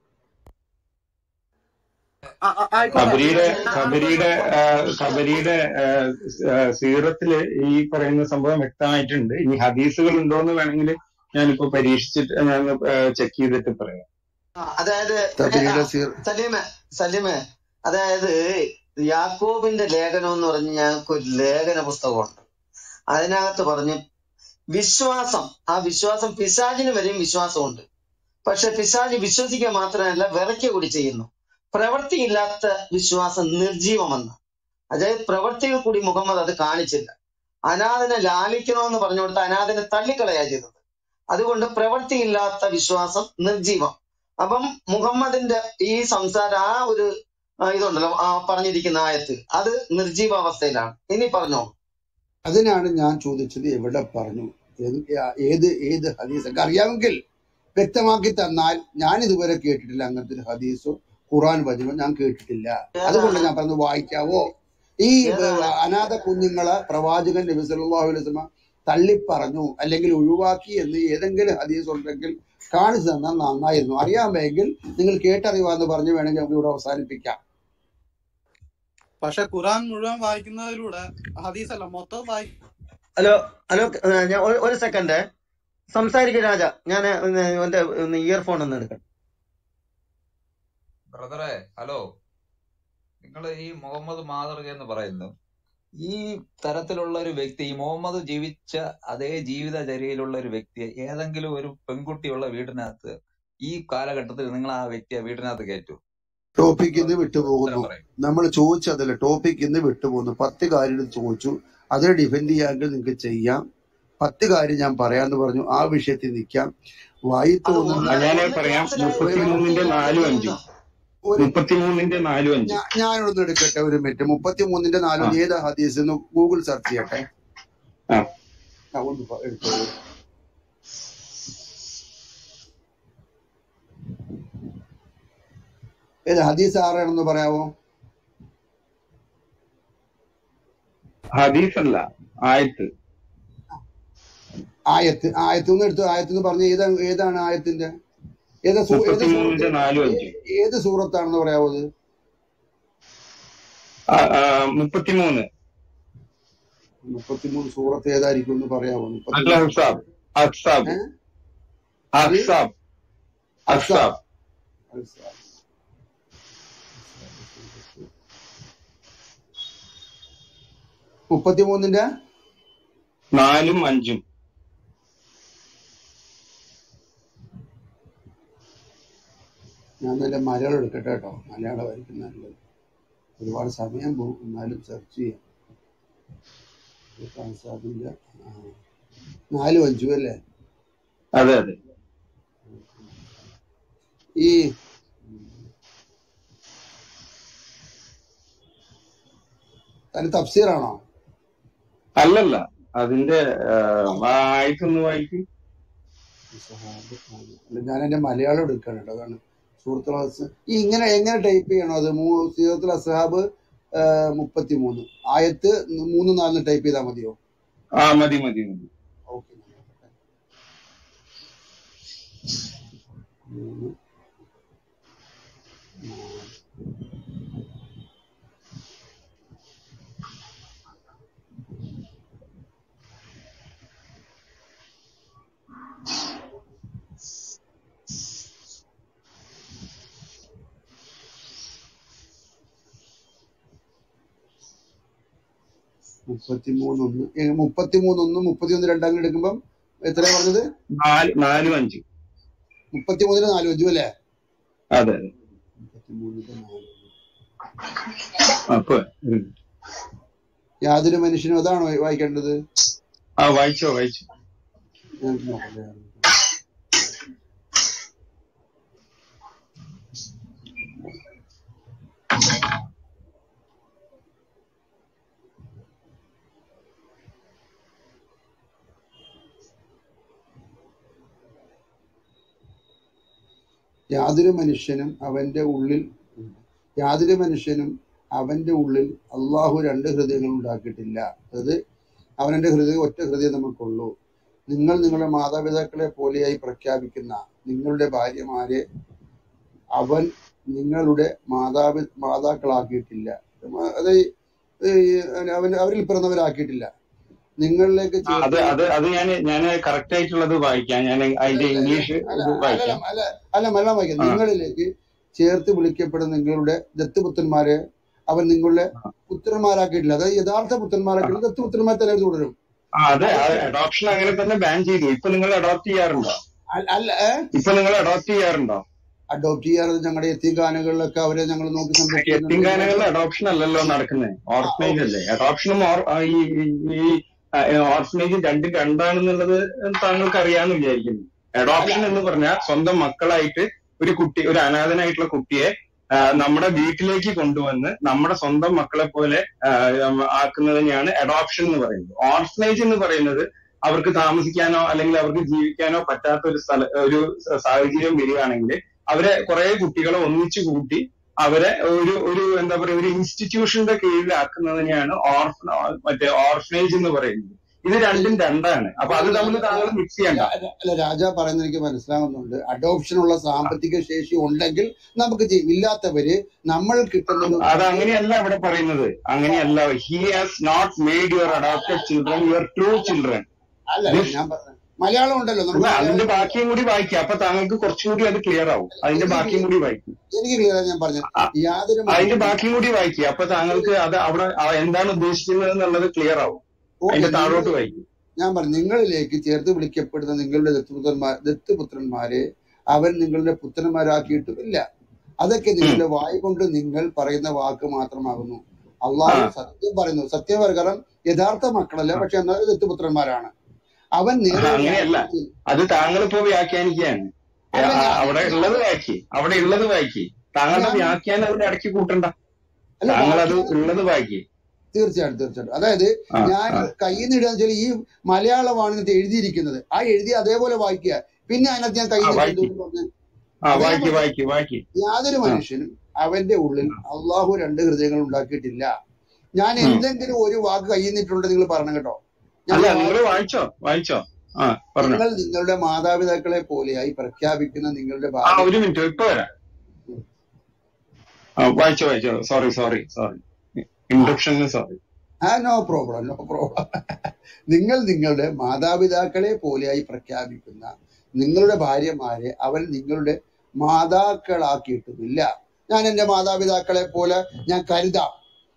ഖബരിയുടെ സീറത്തില് ഈ പറയുന്ന സംഭവം വ്യക്തമായിട്ടുണ്ട്. ഇനി ഹദീസുകൾ ഉണ്ടോന്ന് വേണമെങ്കിൽ ഞാനിപ്പോ പരീക്ഷിച്ചിട്ട് ഞാൻ ചെക്ക് ചെയ്തിട്ട് പറയാം. അതായത് സലീമേ, അതായത് യാക്കോബിന്റെ ലേഖനം എന്ന് പറഞ്ഞ് ഞങ്ങൾക്ക് ഒരു ലേഖന പുസ്തകമുണ്ട്. അതിനകത്ത് പറഞ്ഞ് വിശ്വാസം പിശാചിന് വരെയും വിശ്വാസമുണ്ട്. പക്ഷെ പിശാച് വിശ്വസിക്കുക മാത്രമല്ല, വിറയ്ക്ക കൂടി ചെയ്യുന്നു. പ്രവൃത്തിയില്ലാത്ത വിശ്വാസം നിർജീവമെന്ന്. അതായത് പ്രവൃത്തിയിൽ കൂടി മുഹമ്മദ് അത് കാണിച്ചില്ല. അനാഥനെ ലാളിക്കണമെന്ന് പറഞ്ഞു കൊടുത്ത അനാഥനെ തള്ളിക്കളയാ ചെയ്തത്. അതുകൊണ്ട് പ്രവൃത്തിയില്ലാത്ത വിശ്വാസം നിർജീവം. അപ്പം മുഹമ്മദിന്റെ ഈ സംസാരം ഇതുണ്ടല്ലോ പറഞ്ഞിരിക്കുന്ന ആയത്ത്, അത് നിർജീവാവസ്ഥയിലാണ്. ഇനി പറഞ്ഞോ. അതിനാണ് ഞാൻ ചോദിച്ചത്, എവിടെ പറഞ്ഞു, ഏത് ഹദീസൊക്കെ അറിയാമെങ്കിൽ വ്യക്തമാക്കി തന്നാൽ. ഞാൻ ഇതുവരെ കേട്ടിട്ടില്ല അങ്ങനത്തെ ഒരു ഹദീസോ ഖുർആൻ വചനോ ഞാൻ കേട്ടിട്ടില്ല. അതുകൊണ്ട് ഞാൻ പറഞ്ഞു, വായിക്കാവോ? ഈ അനാഥ കുഞ്ഞുങ്ങളെ പ്രവാചകൻ നബി സല്ലല്ലാഹു അലൈഹി വസല്ലം തള്ളിപ്പറഞ്ഞു അല്ലെങ്കിൽ ഒഴിവാക്കി എന്ന് ഏതെങ്കിലും ഹദീസ് ഉണ്ടെങ്കിൽ കാണിച്ചു തന്നാൽ നന്നായിരുന്നു. അറിയാമെങ്കിൽ നിങ്ങൾ കേട്ടറിവാന്ന് പറഞ്ഞു വേണമെങ്കിൽ നമുക്ക് ഇവിടെ അവസാനിപ്പിക്കാം. പക്ഷെ ഖുർആൻ മുഴുവൻ വായിക്കുന്നതിലൂടെ ഹദീസല്ല മൊത്തം ഹലോ, ഞാൻ ഒരു സെക്കൻഡ് സംസാരിക്കും രാജ. ഞാൻ എന്റെ ഇയർഫോൺ ഒന്ന് എടുക്കണം. ബ്രദറെ, ഹലോ. നിങ്ങൾ ഈ മുഹമ്മദ് മാതൃക എന്ന് പറയുന്നു, ഈ തരത്തിലുള്ള ഒരു വ്യക്തി, ഈ മുഹമ്മദ് ജീവിച്ച അതേ ജീവിതചര്യയിലുള്ള ഒരു വ്യക്തിയെ ഏതെങ്കിലും ഒരു പെൺകുട്ടിയുള്ള വീടിനകത്ത് ഈ കാലഘട്ടത്തിൽ നിങ്ങൾ ആ വ്യക്തിയെ വീടിനകത്ത് കയറ്റൂ? ടോപ്പിക് ഇന്ന് വിട്ടുപോകുന്നു. നമ്മൾ ചോദിച്ചതല്ല, ടോപ്പിക് ഇന്ന് വിട്ടുപോകുന്നു. 10 കാര്യം ചോദിച്ചു, അതിനെ ഡിഫെൻഡ് ചെയ്യാമെങ്കിൽ നിങ്ങൾക്ക് ചെയ്യാം. 10 കാര്യം ഞാൻ പറയാന്ന് പറഞ്ഞു, ആ വിഷയത്തിൽ നിൽക്കാം. വായി തോന്നുന്നു ഞാൻ പറയാം. 33-ന്റെ 4-5. ഞാനൊന്ന് എടുക്കട്ടെ, ഒരു മിനിറ്റ്. 33-ന്റെ 4 ഏതാ ഹദീസ് എന്ന് ഗൂഗിൾ സെർച്ച് ചെയ്യട്ടെ. ഒന്ന് എടുത്തോളൂ. ഏത് ഹദീസ് ആരാണെന്ന് പറയാവോ? ഹദീസല്ല, ആയത്ത്. ആയത്തൊന്ന് എടുത്തു. ആയത്തെന്ന് പറഞ്ഞ ഏതാണ് ആയത്തിന്റെ? ഏത് സൂറത്താണെന്ന് പറയാവോ? അത് 33 സൂറത്ത് ഏതായിരിക്കും എന്ന് പറയാവോ? 33-ന്റെ 4ഉം 5ഉം. ഞാൻ നല്ല മലയാളം എടുക്കട്ടെ കേട്ടോ, മലയാളമായിരിക്കും നല്ലത്. ഒരുപാട് സമയം പോകും, എന്നാലും സെർച്ച് ചെയ്യാം. സാധില്ല. 4ഉം 5ഉം അല്ലേ? അതെ അതെ. ഈ അതിന് തഫ്സീറാണോ? അല്ലല്ല, അതിന്റെ ആയിട്ടൊന്ന് വായിക്കും. അല്ല, ഞാൻ എന്റെ മലയാളം എടുക്കാണ് കേട്ടോ. അതാണ് സൂറത്തുൽ ഈ ഇങ്ങനെ എങ്ങനെ ടൈപ്പ് ചെയ്യണോ? അത് സൂറത്തുൽ അസ്ഹാബ് 33 ആയത്ത് 3-4 ടൈപ്പ് ചെയ്താൽ മതിയോ? മതി മതി മതി. ഓക്കെ. 3, 4. മുപ്പത്തിമൂന്ന് 1, 31, 2 അങ്ങനെ എടുക്കുമ്പം എത്രയാ പറഞ്ഞത്? 4ഉം 5ഉം. 33-ന് 4 5 അല്ലേ? അതെ. 33-ന് 4. അപ്പൊ യാതൊരു മനുഷ്യനും അതാണോ വായിക്കേണ്ടത്? വായിച്ചോ വായിച്ചോ. ഞാൻ നോക്കട്ടെ. യാതൊരു മനുഷ്യനും അവന്റെ ഉള്ളിൽ അള്ളാഹു 2 ഹൃദയങ്ങൾ ഉണ്ടാക്കിയിട്ടില്ല. അത് അവന്റെ ഹൃദയം ഒറ്റ ഹൃദയം നമുക്കുള്ളൂ. നിങ്ങൾ നിങ്ങളുടെ മാതാപിതാക്കളെ പോലെയായി പ്രഖ്യാപിക്കുന്ന നിങ്ങളുടെ ഭാര്യമാരെ അവൻ നിങ്ങളുടെ മാതാക്കളാക്കിയിട്ടില്ല. അത് അവരിൽ പിറന്നവരാക്കിയിട്ടില്ല. നിങ്ങളിലേക്ക് അത് ഞാൻ കറക്റ്റ് ആയിട്ടുള്ളത് വായിക്കാം. ഞാൻ അതിന്റെ ഇംഗ്ലീഷ് വായിക്കാം. മലയാളം വായിക്കാം. നിങ്ങളിലേക്ക് ചേർത്ത് വിളിക്കപ്പെടുന്ന നിങ്ങളുടെ ദത്തുപുത്രന്മാരെ അവൻ നിങ്ങളുടെ പുത്രന്മാരാക്കിയിട്ടില്ല. അതായത് യഥാർത്ഥ പുത്രന്മാരാക്കിയില്ല, ദത്തുപുത്രന്മാർ തന്നെ തുടരും. അതെ, അഡോപ്ഷൻ അങ്ങനെ തന്നെ ബാൻ ചെയ്തു. ഇപ്പൊ നിങ്ങൾ അഡോപ്റ്റ് ചെയ്യാറുണ്ടോ? അഡോപ്റ്റ് ചെയ്യാറ് ഞങ്ങളുടെ എത്തിങ്കാനകളിലൊക്കെ അവരെ ഞങ്ങൾ നോക്കി സംരക്ഷിക്കുന്നു. എത്തിങ്കാനകളിൽ അഡോപ്ഷൻ അല്ലല്ലോ നടക്കുന്നത്, ഓർഫനേജ് അല്ലേ. അഡോപ്ഷനും ഈ ഓർഫനേജും രണ്ടാണെന്നുള്ളത് താങ്കൾക്ക് അറിയാമെന്ന് വിചാരിക്കുന്നു. അഡോപ്ഷൻ എന്ന് പറഞ്ഞാൽ സ്വന്തം മക്കളായിട്ട് ഒരു അനാഥനായിട്ടുള്ള കുട്ടിയെ നമ്മുടെ വീട്ടിലേക്ക് കൊണ്ടുവന്ന് നമ്മുടെ സ്വന്തം മക്കളെ പോലെ ആക്കുന്നതിനെയാണ് അഡോപ്ഷൻ എന്ന് പറയുന്നത്. ഓർഫനേജ് എന്ന് പറയുന്നത് അവർക്ക് താമസിക്കാനോ അല്ലെങ്കിൽ അവർക്ക് ജീവിക്കാനോ പറ്റാത്ത ഒരു സാഹചര്യം വരികയാണെങ്കിൽ അവരെ കുറെ കുട്ടികളെ ഒന്നിച്ചു കൂട്ടി അവരെ ഒരു എന്താ പറയുക ഒരു ഇൻസ്റ്റിറ്റ്യൂഷന്റെ കീഴിലാക്കുന്നതിനെയാണ് ഓർഫനേജ് എന്ന് പറയുന്നത്. ഇത് രണ്ടാണ്. അപ്പൊ അത് തമ്മിൽ താങ്കൾ മിക്സ് ചെയ്യണ്ട. അല്ല, രാജ പറയുന്നത് എനിക്ക് മനസ്സിലാകുന്നുണ്ട്. അഡോപ്ഷനുള്ള സാമ്പത്തിക ശേഷി ഉണ്ടെങ്കിൽ നമുക്ക് ഇല്ലാത്തവര് നമ്മൾ കിട്ടുന്നത് അത് അങ്ങനെയല്ല ഇവിടെ പറയുന്നത്. അങ്ങനെയല്ല. He has not made your adopted children your true children. അല്ല, ഞാൻ പറഞ്ഞത് മലയാളം ഉണ്ടല്ലോ, അതിന്റെ ബാക്കിയും കൂടി വായിക്കാം. അപ്പൊ താങ്കൾക്ക് കുറച്ചുകൂടി അത് ക്ലിയർ ആവും. അതിന്റെ ബാക്കിയും കൂടി വായിക്കും. എനിക്ക് ക്ലിയർ ഞാൻ പറഞ്ഞത് അതിന്റെ ബാക്കിയും കൂടി വായിക്കുക. അപ്പൊ താങ്കൾക്ക് അത് അവിടെ എന്താണ് ഉദ്ദേശിക്കുന്നത് എന്നുള്ളത് ക്ലിയർ ആവും. അതിന്റെ താഴോട്ട് വായിക്കും. ഞാൻ പറഞ്ഞു, നിങ്ങളിലേക്ക് ചേർത്ത് വിളിക്കപ്പെടുന്ന നിങ്ങളുടെ ദത്തുപുത്രന്മാരെ അവൻ നിങ്ങളുടെ പുത്രന്മാരാക്കിയിട്ടുമില്ല. അതൊക്കെ നിങ്ങളുടെ വായ് കൊണ്ട് നിങ്ങൾ പറയുന്ന വാക്ക് മാത്രമാകുന്നു. അള്ളാഹു സത്യം പറയുന്നു. സത്യം കാരണം യഥാർത്ഥ മക്കളല്ല, പക്ഷെ എന്നാലും ദത്തുപുത്രന്മാരാണ്. അവൻ അങ്ങനെയല്ല, അത് താങ്കളിപ്പോ വ്യാഖ്യാനിക്കുകയാണ്. അവിടെ ഉള്ളത് വായിക്കി. താങ്കളുടെ വ്യാഖ്യാനം അതിന്റെ ഇടയ്ക്ക് കൂട്ടണ്ട. താങ്കളത് ഉള്ളത് വായിക്കി. തീർച്ചയായിട്ടും. അതായത് ഞാൻ കയ്യിൽ നിന്ന് ഇടുക വെച്ചാൽ ഈ മലയാളമാണ് ഇതിനകത്ത് എഴുതിയിരിക്കുന്നത്. ആ എഴുതി അതേപോലെ വായിക്കുക. പിന്നെ അതിനകത്ത് ഞാൻ കയ്യിൽ യാതൊരു മനുഷ്യനും അവന്റെ ഉള്ളിൽ അള്ളാഹു 2 ഹൃദയങ്ങൾ ഉണ്ടാക്കിയിട്ടില്ല. ഞാൻ എന്തെങ്കിലും ഒരു വാക്ക് കയ്യിൽ നിന്നിട്ടുണ്ട് നിങ്ങൾ പറയണം കേട്ടോ. നിങ്ങൾ നിങ്ങളുടെ മാതാപിതാക്കളെ പോലെയായി പ്രഖ്യാപിക്കുന്ന നിങ്ങളുടെ ഒരു മിനിറ്റ് ഇപ്പൊ വരാം. വായിച്ചോ. സോറി ഇൻഡക്ഷന് സോറി. No problem. നിങ്ങൾ നിങ്ങളുടെ മാതാപിതാക്കളെ പോലെയായി പ്രഖ്യാപിക്കുന്ന നിങ്ങളുടെ ഭാര്യമാരെ അവൻ നിങ്ങളുടെ മാതാക്കളാക്കിയിട്ടുമില്ല. ഞാൻ എന്റെ മാതാപിതാക്കളെ പോലെ ഞാൻ കരുതാം.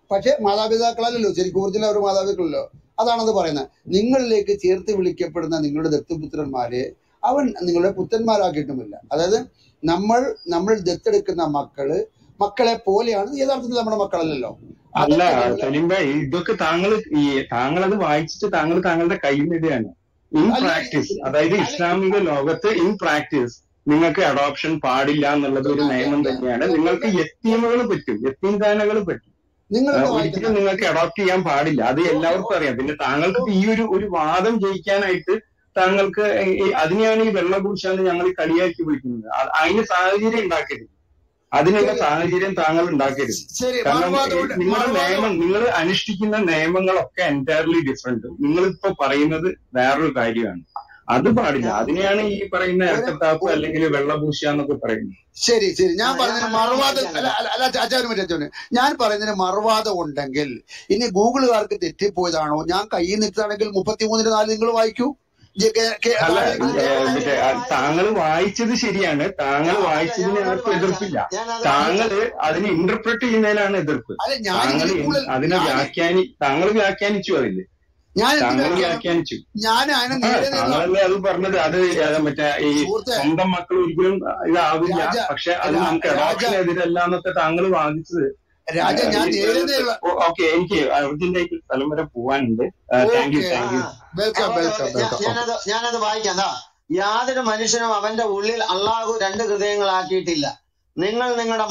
പക്ഷെ മാതാപിതാക്കളല്ലല്ലോ, ശരിക്കും ഒറിജിനൽ അവർ മാതാപിതാക്കളല്ലോ. അതാണത് പറയുന്നത്. നിങ്ങളിലേക്ക് ചേർത്ത് വിളിക്കപ്പെടുന്ന നിങ്ങളുടെ ദത്തുപുത്രന്മാരെ അവൻ നിങ്ങളുടെ പുത്രന്മാരാക്കിയിട്ടുമില്ല. അതായത് നമ്മൾ ദത്തെടുക്കുന്ന മക്കളെ പോലെയാണ് യഥാർത്ഥത്തിൽ നമ്മുടെ മക്കളല്ലല്ലോ. അല്ല അതൊക്കെ നിങ്ങൾ സലീം ഭായ്, ഇതൊക്കെ താങ്കളത് വായിച്ചിട്ട് താങ്കളുടെ കയ്യിലിടുകയാണ്. ഇൻ അല്ല പ്രാക്ടീസ്, അതായത് അല്ല ഇസ്ലാമിക ലോകത്ത് ഇൻ പ്രാക്ടീസ് നിങ്ങൾക്ക് അഡോപ്ഷൻ പാടില്ല എന്നുള്ളത് ഒരു നിയമം തന്നെയാണ്. നിങ്ങൾക്ക് യത്തീമുകൾ പറ്റും, യത്തീംഖാനകൾ പറ്റും, നിങ്ങളെന്താ ഒരിക്കലും വായിക്കുന്നത്? നിങ്ങൾക്ക് അഡോപ്റ്റ് ചെയ്യാൻ പാടില്ല. അത് എല്ലാവർക്കും അറിയാം. പിന്നെ താങ്കൾക്ക് ഈ ഒരു വാദം ജയിക്കാനായിട്ട് താങ്കൾക്ക് അതിനെയാണ് ഈ വെള്ളപൂശാന്ന് ഞങ്ങൾ കളിയാക്കി വിളിക്കുന്നത്. അതിന് സാഹചര്യം ഉണ്ടാക്കരുത്, അതിനുള്ള ശരി സാഹചര്യം താങ്കൾ ഉണ്ടാക്കരുത്. ശരി, കാരണം മറുവാദം നിങ്ങൾ അനുഷ്ഠിക്കുന്ന നിയമങ്ങളൊക്കെ എൻറ്റയർലി ഡിഫറെന്റ്. നിങ്ങളിപ്പോ പറയുന്നത് വേറൊരു കാര്യമാണ്, അത് പാടില്ല. അതിനെയാണ് ഈ പറയുന്ന ഇരട്ടത്താപ്പ് അല്ലെങ്കിൽ വെള്ളപൂശ എന്നൊക്കെ പറയുന്നത്. ശരി ഞാൻ ഞാൻ പറഞ്ഞതിന് ഞാൻ മറുവാദം വായിക്കാം. അല്ല അച്ചാരും ഞാൻ പറയുന്നതിന് മറുവാദം ഉണ്ടെങ്കിൽ ഇനി ഗൂഗിളുകാർക്ക് തെറ്റിപ്പോയതാണോ, ഞാൻ കയ്യിൽ നിൽക്കുകയാണെങ്കിൽ 33-4 നിങ്ങൾ വായിക്കൂ. അല്ല, ഞാനത് താങ്കൾ വായിക്കാം. വായിച്ചത് ശരിയാണ്. താങ്കൾ അല്ല, വായിച്ചതിന് ഞാനത് ആർക്കും വായിക്കാം. എതിർപ്പില്ല. ഞാനത് താങ്കൾ വായിക്കാം. അതിനെ ഇന്റർപ്രറ്റ് ചെയ്യുന്നതിലാണ് എതിർപ്പ്. അല്ല താങ്കൾ ഞാനിതിന് കൂടുതൽ അതിനെ താങ്കൾ വ്യാഖ്യാനിച്ചു. അതില് ഞാൻ എന്ത് താങ്കൾ വ്യാഖ്യാനം? വ്യാഖ്യാനിച്ചു. ഞാൻ അതിനെ നേരെ നിന്ന താങ്കളല്ലേ അത് പറഞ്ഞത്. അത് മറ്റേ ഈ സുഹൃത്തെ സ്വന്തം മക്കൾ ഒരിക്കലും ഇതാവില്ല, രാജ പക്ഷെ അത് നമുക്ക് രാജ അഡോപ്ഷൻ എതിരല്ല എന്നൊക്കെ താങ്കൾ വാദിച്ചത്. രാജ ഞാൻ നേരെ നേരുള്ള ഓക്കെ, എനിക്ക് അർജന്റീനയ്ക്ക് സ്ഥലം വരെ പോവാനുണ്ട്. Thank you. ഓക്കെ വെൽക്കം ഞാനത് വായിക്കാം. ദാ, യാതൊരു മനുഷ്യനും അവന്റെ ഉള്ളിൽ അള്ളാഹു 2 ഹൃദയങ്ങളാക്കിയിട്ടില്ല. നിങ്ങൾ നിങ്ങളുടെ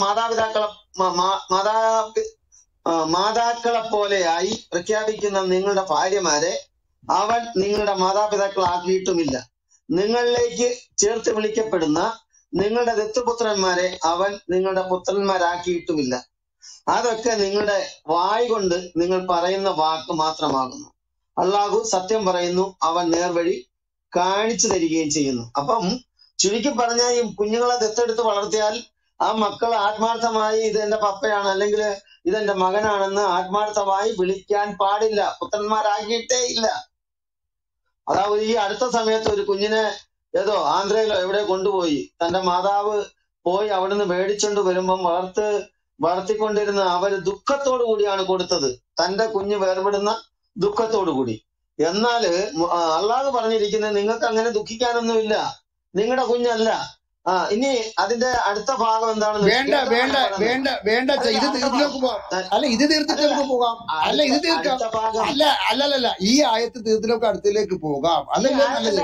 മാതാക്കളെ പോലെയായി പ്രഖ്യാപിക്കുന്ന നിങ്ങളുടെ ഭാര്യമാരെ അവൻ നിങ്ങളുടെ മാതാപിതാക്കളാക്കിയിട്ടുമില്ല. നിങ്ങളിലേക്ക് ചേർത്ത് വിളിക്കപ്പെടുന്ന നിങ്ങളുടെ ദത്തുപുത്രന്മാരെ അവൻ നിങ്ങളുടെ പുത്രന്മാരാക്കിയിട്ടുമില്ല. അതൊക്കെ നിങ്ങളുടെ വായ് കൊണ്ട് നിങ്ങൾ പറയുന്ന വാക്ക് മാത്രമാകുന്നു. അള്ളാഹു സത്യം പറയുന്നു, അവൻ നേർവഴി കാണിച്ചു തരികയും ചെയ്യുന്നു. അപ്പം ചുരുക്കി പറഞ്ഞാൽ ഈ കുഞ്ഞുങ്ങളെ ദത്തെടുത്ത് വളർത്തിയാൽ ആ മക്കൾ ആത്മാർത്ഥമായി ഇത് എന്റെ പപ്പയാണ് അല്ലെങ്കിൽ ഇതെന്റെ മകനാണെന്ന് ആത്മാർത്ഥമായി വിളിക്കാൻ പാടില്ല. പുത്രന്മാരാക്കിയിട്ടേ ഇല്ല. അതായത് ഈ അടുത്ത സമയത്ത് ഒരു കുഞ്ഞിനെ ഏതോ ആന്ധ്രയിലോ എവിടെ കൊണ്ടുപോയി തന്റെ മാതാവ് പോയി അവിടുന്ന് മേടിച്ചോണ്ട് വരുമ്പം വളർത്തിക്കൊണ്ടിരുന്ന അവര് ദുഃഖത്തോടു കൂടിയാണ് കൊടുത്തത്, തന്റെ കുഞ്ഞ് വേർപെടുന്ന ദുഃഖത്തോടു കൂടി. എന്നാല് അള്ളാഹ് പറഞ്ഞിരിക്കുന്നത് നിങ്ങൾക്ക് അങ്ങനെ ദുഃഖിക്കാനൊന്നുമില്ല, നിങ്ങളുടെ കുഞ്ഞല്ല. ഇനി അതിന്റെ അടുത്ത ഭാഗം എന്താണെന്ന് വേണ്ട ഇത് തീർത്തിലേക്ക് പോകാം. അല്ല ഇത് തീർത്തിട്ട് നമുക്ക് പോകാം. അല്ല ഇത് തീർക്കാം. അല്ലല്ല ഈ ആയത്ത് തീർത്തിലേക്ക് അടുത്തിലേക്ക് പോകാം. അതല്ലേ നല്ലത്.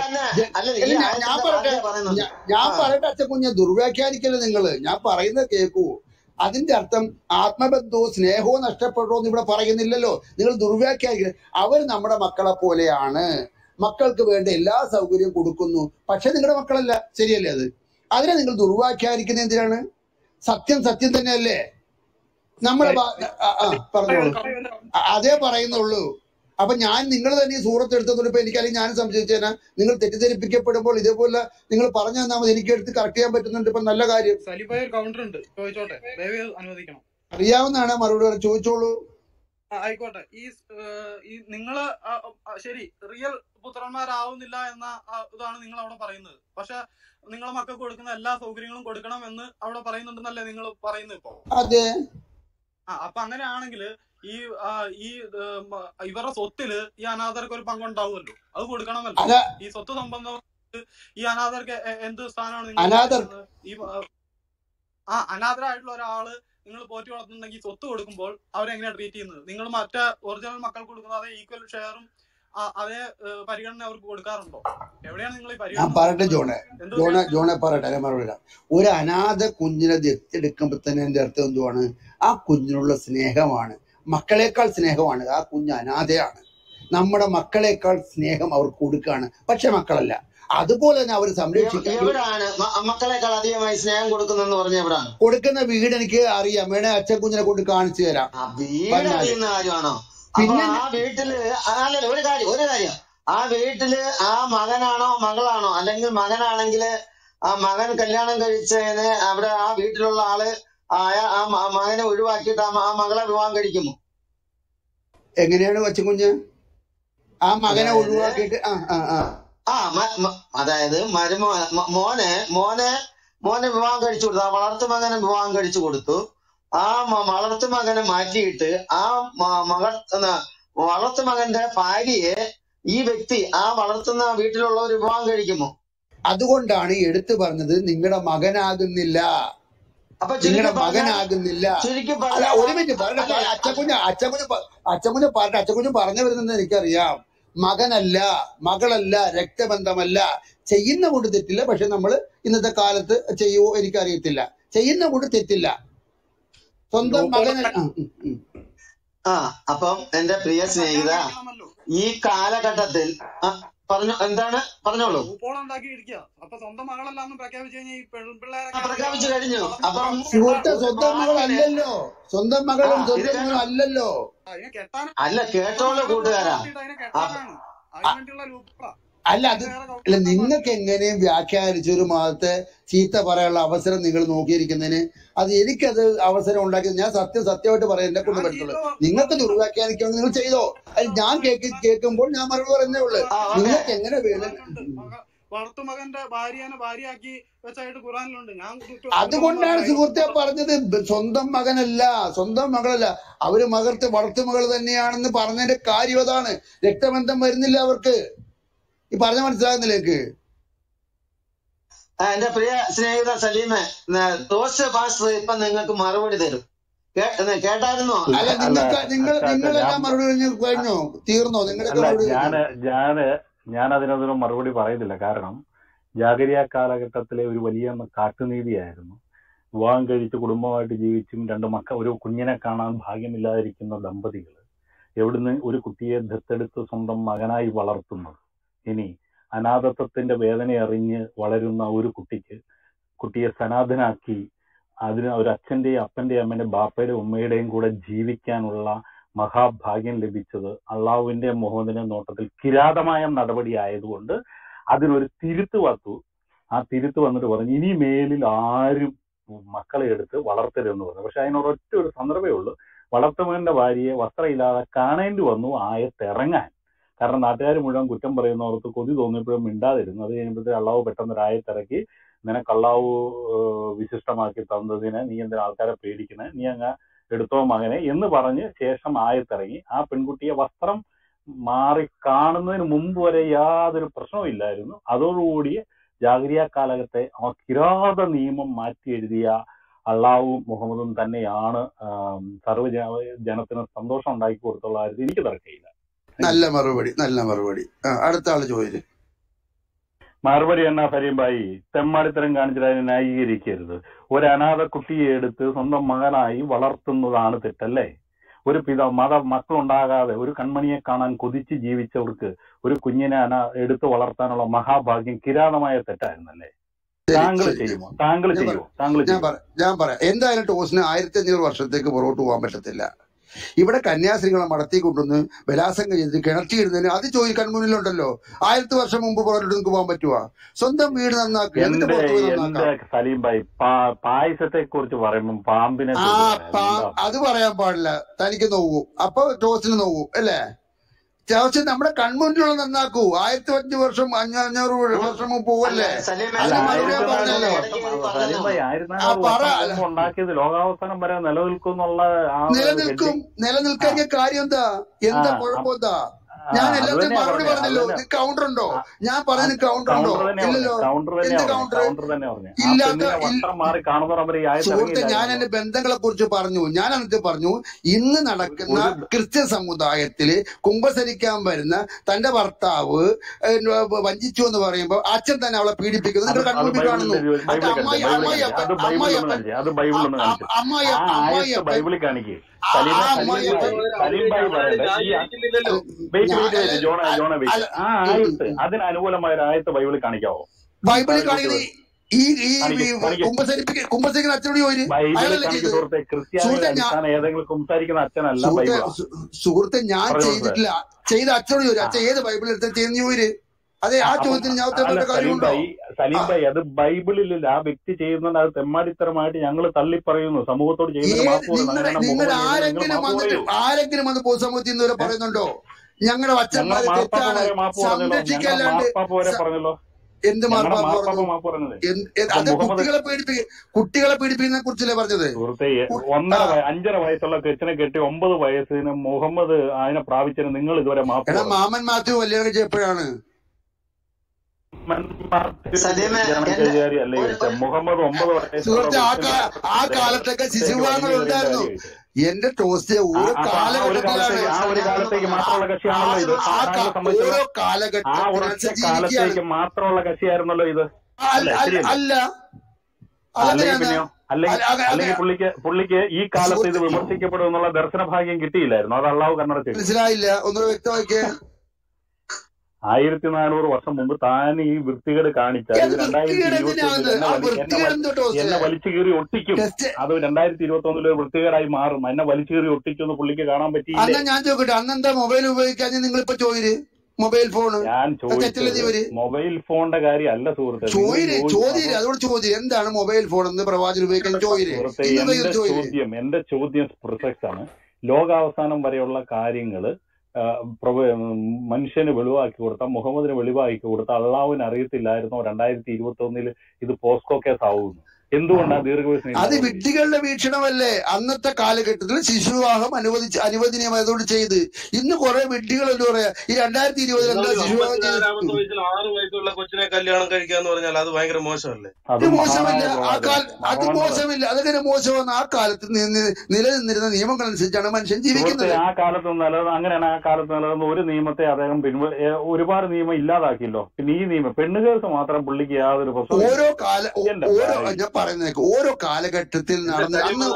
ഞാൻ പറയട്ടെ അച്ഛക്കുഞ്ഞെ, ദുർവ്യാഖ്യാനിക്കല്ലേ നിങ്ങള്. ഞാൻ പറയുന്നത് കേൾക്കൂ. അതിന്റെ അർത്ഥം ആത്മബന്ധവും സ്നേഹവും നഷ്ടപ്പെട്ടോ എന്ന് ഇവിടെ പറയുന്നില്ലല്ലോ. നിങ്ങൾ ദുർവ്യാഖ്യാനിക്കുന്നത്. അവർ നമ്മുടെ മക്കളെ പോലെയാണ്, മക്കൾക്ക് വേണ്ട എല്ലാ സൗകര്യവും കൊടുക്കുന്നു, പക്ഷെ നിങ്ങളുടെ മക്കളല്ല. ശരിയല്ലേ? അതിനെ നിങ്ങൾ ദുർവ്യാഖ്യാനിക്കുന്ന എന്തിനാണ്? സത്യം തന്നെയല്ലേ? നമ്മളെ പറഞ്ഞോളൂ. അതേ പറയുന്നുള്ളൂ. അപ്പൊ ഞാൻ നിങ്ങൾ തന്നെ ഈ സൂറത്ത് എടുത്തതുകൊണ്ട് ഇപ്പൊ എനിക്കല്ലെങ്കിൽ ഞാനും സംശയിച്ചേനാ. നിങ്ങൾ തെറ്റിദ്ധരിപ്പിക്കപ്പെടുമ്പോൾ ഇതേപോലെ നിങ്ങൾ പറഞ്ഞു തന്നാൽ മതി, എനിക്ക് എടുത്ത് കറക്റ്റ് ചെയ്യാൻ പറ്റുന്നുണ്ട്. ഇപ്പൊ നല്ല കാര്യം. കൗണ്ടർ ഉണ്ട്, ചോദിച്ചോട്ടെ, അനുവദിക്കണം. അറിയാവുന്നതാണ്, മറുപടി ചോദിച്ചോളൂ. ആയിക്കോട്ടെ. ഈ നിങ്ങള് ശരി റിയൽ പുത്രന്മാരാവുന്നില്ല എന്ന ഇതാണ് നിങ്ങൾ അവിടെ പറയുന്നത്. പക്ഷെ നിങ്ങളെ മക്കൾക്ക് കൊടുക്കുന്ന എല്ലാ സൗകര്യങ്ങളും കൊടുക്കണം എന്ന് അവിടെ പറയുന്നുണ്ടെന്നല്ലേ നിങ്ങൾ പറയുന്നത് ഇപ്പൊ? അതെ. അപ്പൊ അങ്ങനെയാണെങ്കിൽ ഈ ഇവരുടെ സ്വത്തില് ഈ അനാഥർക്ക് ഒരു പങ്കുണ്ടാവുമല്ലോ, അത് കൊടുക്കണമല്ലോ. ഈ സ്വത്ത് സംബന്ധം ഈ അനാഥർക്ക് എന്ത് സ്ഥാനമാണ് നിങ്ങൾ ഈ അനാഥരായിട്ടുള്ള ഒരാള് നിങ്ങൾ പോറ്റി വളർത്തുന്നുണ്ടെങ്കിൽ സ്വത്ത് കൊടുക്കുമ്പോൾ അവരെങ്ങനെയാണ് ട്രീറ്റ് ചെയ്യുന്നത്? നിങ്ങൾ മറ്റേ ഒറിജിനൽ മക്കൾക്ക് കൊടുക്കുന്ന അതേ ഈക്വൽ ഷെയറും അതേ പരിഗണന അവർക്ക് കൊടുക്കാറുണ്ടോ? എവിടെയാണ് നിങ്ങൾ ഈ പരിഗണന? പറയട്ടെ ജോണെ പറയട്ടെ, മറുപടി. ഒരു അനാഥ കുഞ്ഞിനെ ദത്തെടുക്കുമ്പോ തന്നെ എന്റെ അർത്ഥം എന്തുവാണ്? ആ കുഞ്ഞിനുള്ള സ്നേഹമാണ്, മക്കളെക്കാൾ സ്നേഹമാണ്. ആ കുഞ്ഞ് അനാഥയാണ്, നമ്മുടെ മക്കളെക്കാൾ സ്നേഹം അവർക്ക് കൊടുക്കുകയാണ്, പക്ഷെ മക്കളല്ല. അതുപോലെ തന്നെ അവർ സംരക്ഷിക്കാൻ മക്കളെക്കാൾ അധികമായി സ്നേഹം കൊടുക്കുന്നെന്ന് പറഞ്ഞ എവിടാണ് കൊടുക്കുന്ന വീട് എനിക്ക് അറിയാം. വേണേ അച്ഛൻ കുഞ്ഞിനെ കൊണ്ട് കാണിച്ചു തരാം. വീട് അറിയുന്ന കാര്യമാണോ? പിന്നെ ആ വീട്ടില് ഒരു കാര്യം ആ വീട്ടില് ആ മകനാണോ മകളാണോ, അല്ലെങ്കിൽ മകനാണെങ്കിൽ ആ മകൻ കല്യാണം കഴിച്ചതിന് അവിടെ ആ വീട്ടിലുള്ള ആള് ആ മകനെ ഒഴിവാക്കിയിട്ട് ആ മകളെ വിവാഹം കഴിക്കുമോ? എങ്ങനെയാണ് കൊച്ചുകുഞ്ഞ് ആ മകനെ ഒഴിവാക്കിയിട്ട്? അതായത് മോനെ വിവാഹം കഴിച്ചു കൊടുത്തു, ആ വളർത്തു മകനെ വിവാഹം കഴിച്ചു കൊടുത്തു. ആ വളർത്തുമകനെ മാറ്റിയിട്ട് ആ വളർത്തുമകന്റെ ഭാര്യയെ ഈ വ്യക്തി ആ വളർത്തുന്ന വീട്ടിലുള്ളവർ വിവാഹം കഴിക്കുമോ? അതുകൊണ്ടാണ് എടുത്തു പറഞ്ഞത് നിങ്ങളുടെ മകനാകുന്നില്ല, അപ്പൊ നിങ്ങളുടെ ചുരുക്കി പറഞ്ഞാൽ മകനാകുന്നില്ല. ചുരുക്കി അല്ല, പറഞ്ഞാൽ ഒരു മിനിറ്റ് പറഞ്ഞ അച്ചക്കുഞ്ഞ് പറഞ്ഞു വരുന്നത് എനിക്കറിയാം. മകനല്ല, മകളല്ല, രക്തബന്ധമല്ല. ചെയ്യുന്ന കൊണ്ട് തെറ്റില്ല. പക്ഷെ നമ്മൾ ഇന്നത്തെ കാലത്ത് ചെയ്യുവോ എനിക്കറിയത്തില്ല. ചെയ്യുന്ന കൊണ്ട് തെറ്റില്ല. സ്വന്തം മകനല്ല. അപ്പം എന്റെ പ്രിയ സ്നേഹിത, ഈ കാലഘട്ടത്തിൽ പറഞ്ഞോളൂ. അപ്പൊ സ്വന്തം മകളല്ലാന്ന് പ്രഖ്യാപിച്ചു കഴിഞ്ഞാൽ ഈ പെൺപിള്ളേരെ പ്രഖ്യാപിച്ചു കഴിഞ്ഞു. അപ്പം സുഹൃത്തെ, സ്വന്തം മകളല്ലല്ലോ, സ്വന്തം മകളും സ്വന്തം മകളും അല്ലല്ലോ. അല്ല, കേട്ടോളൂ കൂട്ടുകാരാ. അല്ല, അത് അല്ല, നിങ്ങൾക്ക് എങ്ങനെയും വ്യാഖ്യാനിച്ച ഒരു മതത്തെ ചീത്ത പറയാനുള്ള അവസരം നിങ്ങൾ നോക്കിയിരിക്കുന്നതിന് അത് എനിക്കത് അവസരം ഉണ്ടാക്കിയത് ഞാൻ സത്യമായിട്ട് പറയാൻ എന്നെ കൊണ്ട് പറ്റുള്ളൂ. നിങ്ങൾക്ക് ദുർവ്യാഖ്യാനിക്കണമെങ്കിൽ നിങ്ങൾ ചെയ്തോ. അത് ഞാൻ കേൾക്കുമ്പോൾ ഞാൻ മറുപടി പറയുന്നേ ഉള്ളൂ. നിങ്ങൾക്ക് എങ്ങനെ വേണം. വളർത്തുമകന്റെ ഭാര്യനെ ഭാര്യയാക്കി വെച്ചായിട്ട് ഖുറാനിലുണ്ട്. അതുകൊണ്ടാണ് സുഹൃത്തെ പറഞ്ഞത് സ്വന്തം മകനല്ല, സ്വന്തം മകളല്ല, അവര് വളർത്തുമകൾ തന്നെയാണെന്ന് പറഞ്ഞതിന്റെ കാര്യം അതാണ്. രക്തബന്ധം വരുന്നില്ല അവർക്ക്. ഈ പറഞ്ഞ മനസ്സിലാകുന്നില്ലേക്ക്? എന്റെ പ്രിയ സ്നേഹിത സലീമെ, തോസ് പാസ്റ്റർ ഇപ്പൊ നിങ്ങൾക്ക് മറുപടി തരും. കേട്ടായിരുന്നോ? അല്ല, നിങ്ങളെല്ലാം മറുപടി കഴിഞ്ഞോ? തീർന്നോ നിങ്ങളുടെ മറുപടി? ഞാൻ അതിനൊന്നും മറുപടി പറയുന്നില്ല. കാരണം ജാഗരിയ കാലഘട്ടത്തിലെ ഒരു വലിയ കാട്ടുനീതിയായിരുന്നു. വിവാഹം കഴിച്ച് കുടുംബമായിട്ട് ജീവിച്ചും ഒരു കുഞ്ഞിനെ കാണാൻ ഭാഗ്യമില്ലാതിരിക്കുന്ന ദമ്പതികൾ എവിടുന്ന് ഒരു കുട്ടിയെ ദത്തെടുത്ത് സ്വന്തം മകനായി വളർത്തുന്നത്. ഇനി അനാഥത്വത്തിന്റെ വേദന അറിഞ്ഞ് വളരുന്ന ഒരു കുട്ടിയെ സനാഥനാക്കി അതിന് ഒരു അച്ഛന്റെയും അപ്പന്റെയും അമ്മേന്റെയും ബാപ്പയുടെയും ഉമ്മയുടെയും കൂടെ ജീവിക്കാനുള്ള മഹാഭാഗ്യം ലഭിച്ചത് അള്ളാഹുവിന്റെ മുഹമ്മദിന്റെ നോട്ടത്തിൽ കിരാതമായ നടപടി ആയതുകൊണ്ട് അതിനൊരു തിരുത്ത് വന്നു. ആ തിരുത്ത് വന്നിട്ട് പറഞ്ഞു ഇനി മേലിൽ ആരും മക്കളെ എടുത്ത് വളർത്തരുതെന്ന് പറഞ്ഞു. പക്ഷെ അതിനൊരൊറ്റ ഒരു സന്ദർഭമേ ഉള്ളൂ. വളർത്തുമകന്റെ ഭാര്യയെ വസ്ത്രമില്ലാതെ കാണേണ്ടി വന്നു ആയത്തിറങ്ങാൻ. കാരണം നാട്ടുകാർ മുഴുവൻ കുറ്റം പറയുന്നവർക്ക് കൊതി തോന്നിയപ്പോഴും മിണ്ടാതിരുന്നു. അത് കഴിയുമ്പോഴത്തേക്ക് അള്ളാഹു പെട്ടെന്ന് ഒരു ആയത്തിറക്കി, നിനക്ക് അള്ളാഹു വിശിഷ്ടമാക്കി തന്നതിന് നീ എന്തിനാ ആൾക്കാരെ പേടിക്കണേ, നീ അങ്ങ് എടുത്തോ മകനെ എന്ന് പറഞ്ഞ് ശേഷം ആയത്തിറങ്ങി. ആ പെൺകുട്ടിയെ വസ്ത്രം മാറി കാണുന്നതിന് മുമ്പ് വരെ യാതൊരു പ്രശ്നവും ഇല്ലായിരുന്നു. അതോടുകൂടി ജാഗരിയ കാലഘട്ടത്തെ ആ കിരാത നിയമം മാറ്റി എഴുതിയ അള്ളാഹുവും മുഹമ്മദും തന്നെയാണ് സർവ്വ ജനത്തിന് സന്തോഷം ഉണ്ടാക്കി കൊടുത്തുള്ള കാര്യത്തിൽ എനിക്ക് തർക്കമില്ല. നല്ല മറുപടി. അടുത്ത ആള് ചോദിച്ചു. മറുപടി എന്നാ സലീംഭായി, തെമ്മാടിത്തരം കാണിച്ചിട്ട് അതിനെ ന്യായീകരിക്കരുത്. ഒരു അനാഥ കുട്ടിയെ എടുത്ത് സ്വന്തം മകനായി വളർത്തുന്നതാണ് തെറ്റല്ലേ? ഒരു മക്കളുണ്ടാകാതെ ഒരു കൺമണിയെ കാണാൻ കൊതിച്ച് ജീവിച്ചവർക്ക് ഒരു കുഞ്ഞിനെ എടുത്ത് വളർത്താനുള്ള മഹാഭാഗ്യം കിരാതമായ തെറ്റായിരുന്നല്ലേ? താങ്കൾ ചെയ്യുമോ? ഞാൻ പറയാം. എന്തായാലും ടോസിന് 1500 വർഷത്തേക്ക് പുറകോട്ട് പോകാൻ പറ്റത്തില്ല. ഇവിടെ കന്യാസ്ത്രീകളെ മടത്തി കൊണ്ടുവന്ന് ബലാത്സംഗം ചെയ്ത് കിണറ്റിയിടുന്നതിന് അത് ചോദിക്കാൻ മുന്നിലുണ്ടല്ലോ. 1000 വർഷം മുമ്പ് പുറകോട്ട് നിങ്ങൾക്ക് പോകാൻ പറ്റുവാ? സ്വന്തം വീട് നന്നാക്കുക. സലീംഭായി, പായസത്തെ കുറിച്ച് പറയുമ്പോൾ പാമ്പിനെ അത് പറയാൻ പാടില്ല. തനിക്ക് നോവൂ, അപ്പൊ ടോസിന് നോവൂ അല്ലേ? പക്ഷെ നമ്മുടെ കൺമുന്നിലുള്ള നന്നാക്കൂ. 1500 വർഷം 500 വർഷം മുമ്പ് പോവല്ലേ? ഉണ്ടാക്കിയത് ലോകാവസാനം വരെ നിലനിൽക്കാൻ കാര്യം എന്താ കുഴപ്പം എന്താ? ഞാൻ എല്ലാത്തിനും മറുപടി പറഞ്ഞല്ലോ. കൗണ്ടർ ഉണ്ടോ? ഞാൻ പറഞ്ഞ കൗണ്ടർ ഉണ്ടോ? ഇല്ലല്ലോ. എന്ത് കൗണ്ടർ? സുഹൃത്തെ, ഞാൻ എന്റെ ബന്ധങ്ങളെ കുറിച്ച് പറഞ്ഞു. ഞാൻ എന്നിട്ട് പറഞ്ഞു, ഇന്ന് നടക്കുന്ന ക്രിസ്ത്യൻ സമുദായത്തില് കുമ്പസരിക്കാൻ വരുന്ന തന്റെ ഭർത്താവ് വഞ്ചിച്ചു എന്ന് പറയുമ്പോ അച്ഛൻ തന്നെ അവളെ പീഡിപ്പിക്കുന്നത് നിങ്ങൾ കൺമുമ്പിൽ കാണുന്നു. അതിനനുകൂലമായ ആയത്ത് ബൈബിളിൽ കാണിക്കാവോ? ബൈബിളിൽ കാണിക്കുന്നത് ഈ കുമ്പസരിക്കുന്ന അച്ഛനോട് സുഹൃത്തെ, ഞാൻ ചെയ്തിട്ടില്ല. ചെയ്ത അച്ഛനോട് ചോദിച്ചു, അച്ഛൻ ഏത് ബൈബിളിൽ എടുത്ത് ചെയ്യുന്ന ചോര്. അതെ, ആ ചോദ്യത്തിന് ഞാൻ ഉത്തരപ്പെട്ട കാര്യമുണ്ടോ? സലീംഭായി, അത് ബൈബിളിലില്ല. ആ വ്യക്തി ചെയ്യുന്നത് അത് തെമ്മാടിത്തരമായിട്ട് ഞങ്ങൾ തള്ളിപ്പറയുന്നു. സമൂഹത്തോട് നിങ്ങൾ ആരെങ്കിലും വന്ന് പൊതുസമൂഹത്തിൽ നിന്ന് വരെ പറയുന്നുണ്ടോ ഞങ്ങളുടെ അച്ഛന്മാരെ തെറ്റാണ് സംരക്ഷിക്കല്ലാണ്ട്? പറഞ്ഞല്ലോ. എന്ത് ഞങ്ങളുടെ മാർപ്പാപ്പ മാർപ്പാപ്പ പറഞ്ഞു? മാപ്പ് പറഞ്ഞത്. അത് അപ്പൊ മുഹമ്മദ് കുട്ടികളെ പീഡിപ്പിക്കുന്നതിനെ കുറിച്ചല്ലേ പറഞ്ഞത്? സുഹൃത്തെ, ആ 5.5 വയസ്സുള്ള കൊച്ചിനെ കെട്ടി 9 വയസ്സിന് മുഹമ്മദ് അതിനെ പ്രാപിച്ചതിന് നിങ്ങൾ ഇതുവരെ മാപ്പ് എടാ, പറഞ്ഞു. മാമൻ മാത്യു കല്യാണം കഴിച്ചപ്പോഴാണ്? സലീമെ കല്യാണം എന്റെ കഴിച്ച അല്ലേ ഒരു ചോദിച്ചത്? മുഹമ്മദ് 9 വയസ്സുള്ള സുഹൃത്തെ, കൊച്ചിനെ ആ കാലത്തൊക്കെ വലിഞ്ഞു ശിശുവിവാഹങ്ങൾ കയറിയ ഉണ്ടായിരുന്നു. കാര്യം ചോദിച്ചത്. എന്റെ ടോസ്റ്റ് അപ്പൊ ഓരോ ആ ഒരു കാലഘട്ടത്തിലാണ്. കാലത്തേക്ക് ഞാനൊന്ന് മാത്രമുള്ള പറയാം. കക്ഷിയാണല്ലോ ഇത്. ഓരോ സമ്മതിച്ചല്ലോ. ആ കാലഘട്ടത്തിനനുസരിച്ച് ഒരൊറ്റ ജീവിക്കുകയാണ്. കാലത്തേക്ക് മാത്രമുള്ള കക്ഷിയായിരുന്നല്ലോ ഇത്. അല്ലേ? ശരിയല്ലേ? അല്ല, അല്ലെങ്കിൽ അതെങ്ങനെയാണ്? പിന്നെയോ? അല്ലെങ്കിൽ പുള്ളിക്ക് ഈ കാലത്ത് ഇത് വിമർശിക്കപ്പെടും എന്നുള്ള ദർശന ഭാഗ്യം കിട്ടിയില്ലായിരുന്നു. അത് അള്ളാഹു കണ്ണടച്ചു. മനസ്സിലായില്ല, ഒന്നുകൂടെ വ്യക്തമാക്കിയേ. 1400 വർഷം മുമ്പ് താൻ ഈ വൃത്തികേട് കാണിച്ചാൽ ഇത് 2021 എന്നെ വലിച്ചു കീറി ഒട്ടിക്കും. അത് 2021 ഒരു വൃത്തികേടായി മാറും. എന്നെ വലിച്ചു കീറി ഒട്ടിക്കും എന്ന് പുള്ളിക്ക് കാണാൻ പറ്റിയില്ലേ? അന്ന് ഞാൻ ചോദിക്കട്ടെ, അന്നെന്താ മൊബൈൽ ഉപയോഗിക്കാൻ നിങ്ങളിപ്പോ ചോദിര്? മൊബൈൽ ഫോണ് ഞാൻ ചോദിച്ചത് മൊബൈൽ ഫോണിന്റെ കാര്യം അല്ല സുഹൃത്തെ. ചോദ്യം അതോട് ചോദ്യം എന്താണ് മൊബൈൽ ഫോൺ എന്ന് പ്രവാചകൻ ഉപയോഗിക്കാൻ ചോദ്യം. എന്റെ ചോദ്യം പ്രസക്താണ്. ലോകാവസാനം വരെയുള്ള കാര്യങ്ങള് മനുഷ്യന് വെളിവാക്കി കൊടുത്ത, മുഹമ്മദിന് വെളിവാക്കി കൊടുത്ത അള്ളാഹുവിന് അറിയത്തില്ലായിരുന്നോ 2021 ഇത് പോസ്കോ കേസ് ആവുന്നു? എന്തുകൊണ്ടാണ് ദീർഘവീക്ഷണം? അത് വിഡ്ഢികളുടെ വീക്ഷണമല്ലേ? അന്നത്തെ കാലഘട്ടത്തിൽ ശിശുവിവാഹം അനുവദനീയമായതോട് ചെയ്ത് ഇന്ന് കുറെ വിഡ്ഢികൾ എന്ന് പറയാ ഈ 2020 എന്താ ശിശുവിവാഹം ചെയ്ത്? 6 വയസ്സുള്ള കൊച്ചിനെ കല്യാണം കഴിക്കാന്ന് പറഞ്ഞാൽ അത് ഭയങ്കര മോശമല്ലേ? അത് മോശമില്ല. അത് മോശമില്ല. അതെങ്ങനെ മോശമാണ്? ആ കാലത്ത് നിലനിന്നിരുന്ന നിയമങ്ങൾ അനുസരിച്ചാണ് മനുഷ്യൻ ജീവിക്കുന്നത്. ആ കാലത്ത് അങ്ങനെയാണ്. ആ കാലത്ത് നിലനിന്ന ഒരു നിയമത്തെ അദ്ദേഹം ഒരുപാട് നിയമം ഇല്ലാതാക്കിയല്ലോ. പിന്നെ ഈ നിയമം പെണ്ണുകൾക്ക് മാത്രം പുള്ളിക്ക് യാതൊരു പ്രശ്നവും. ഞാൻ പറയുന്നേക്ക് ഓരോ കാലഘട്ടത്തിൽ നടന്ന അന്ന്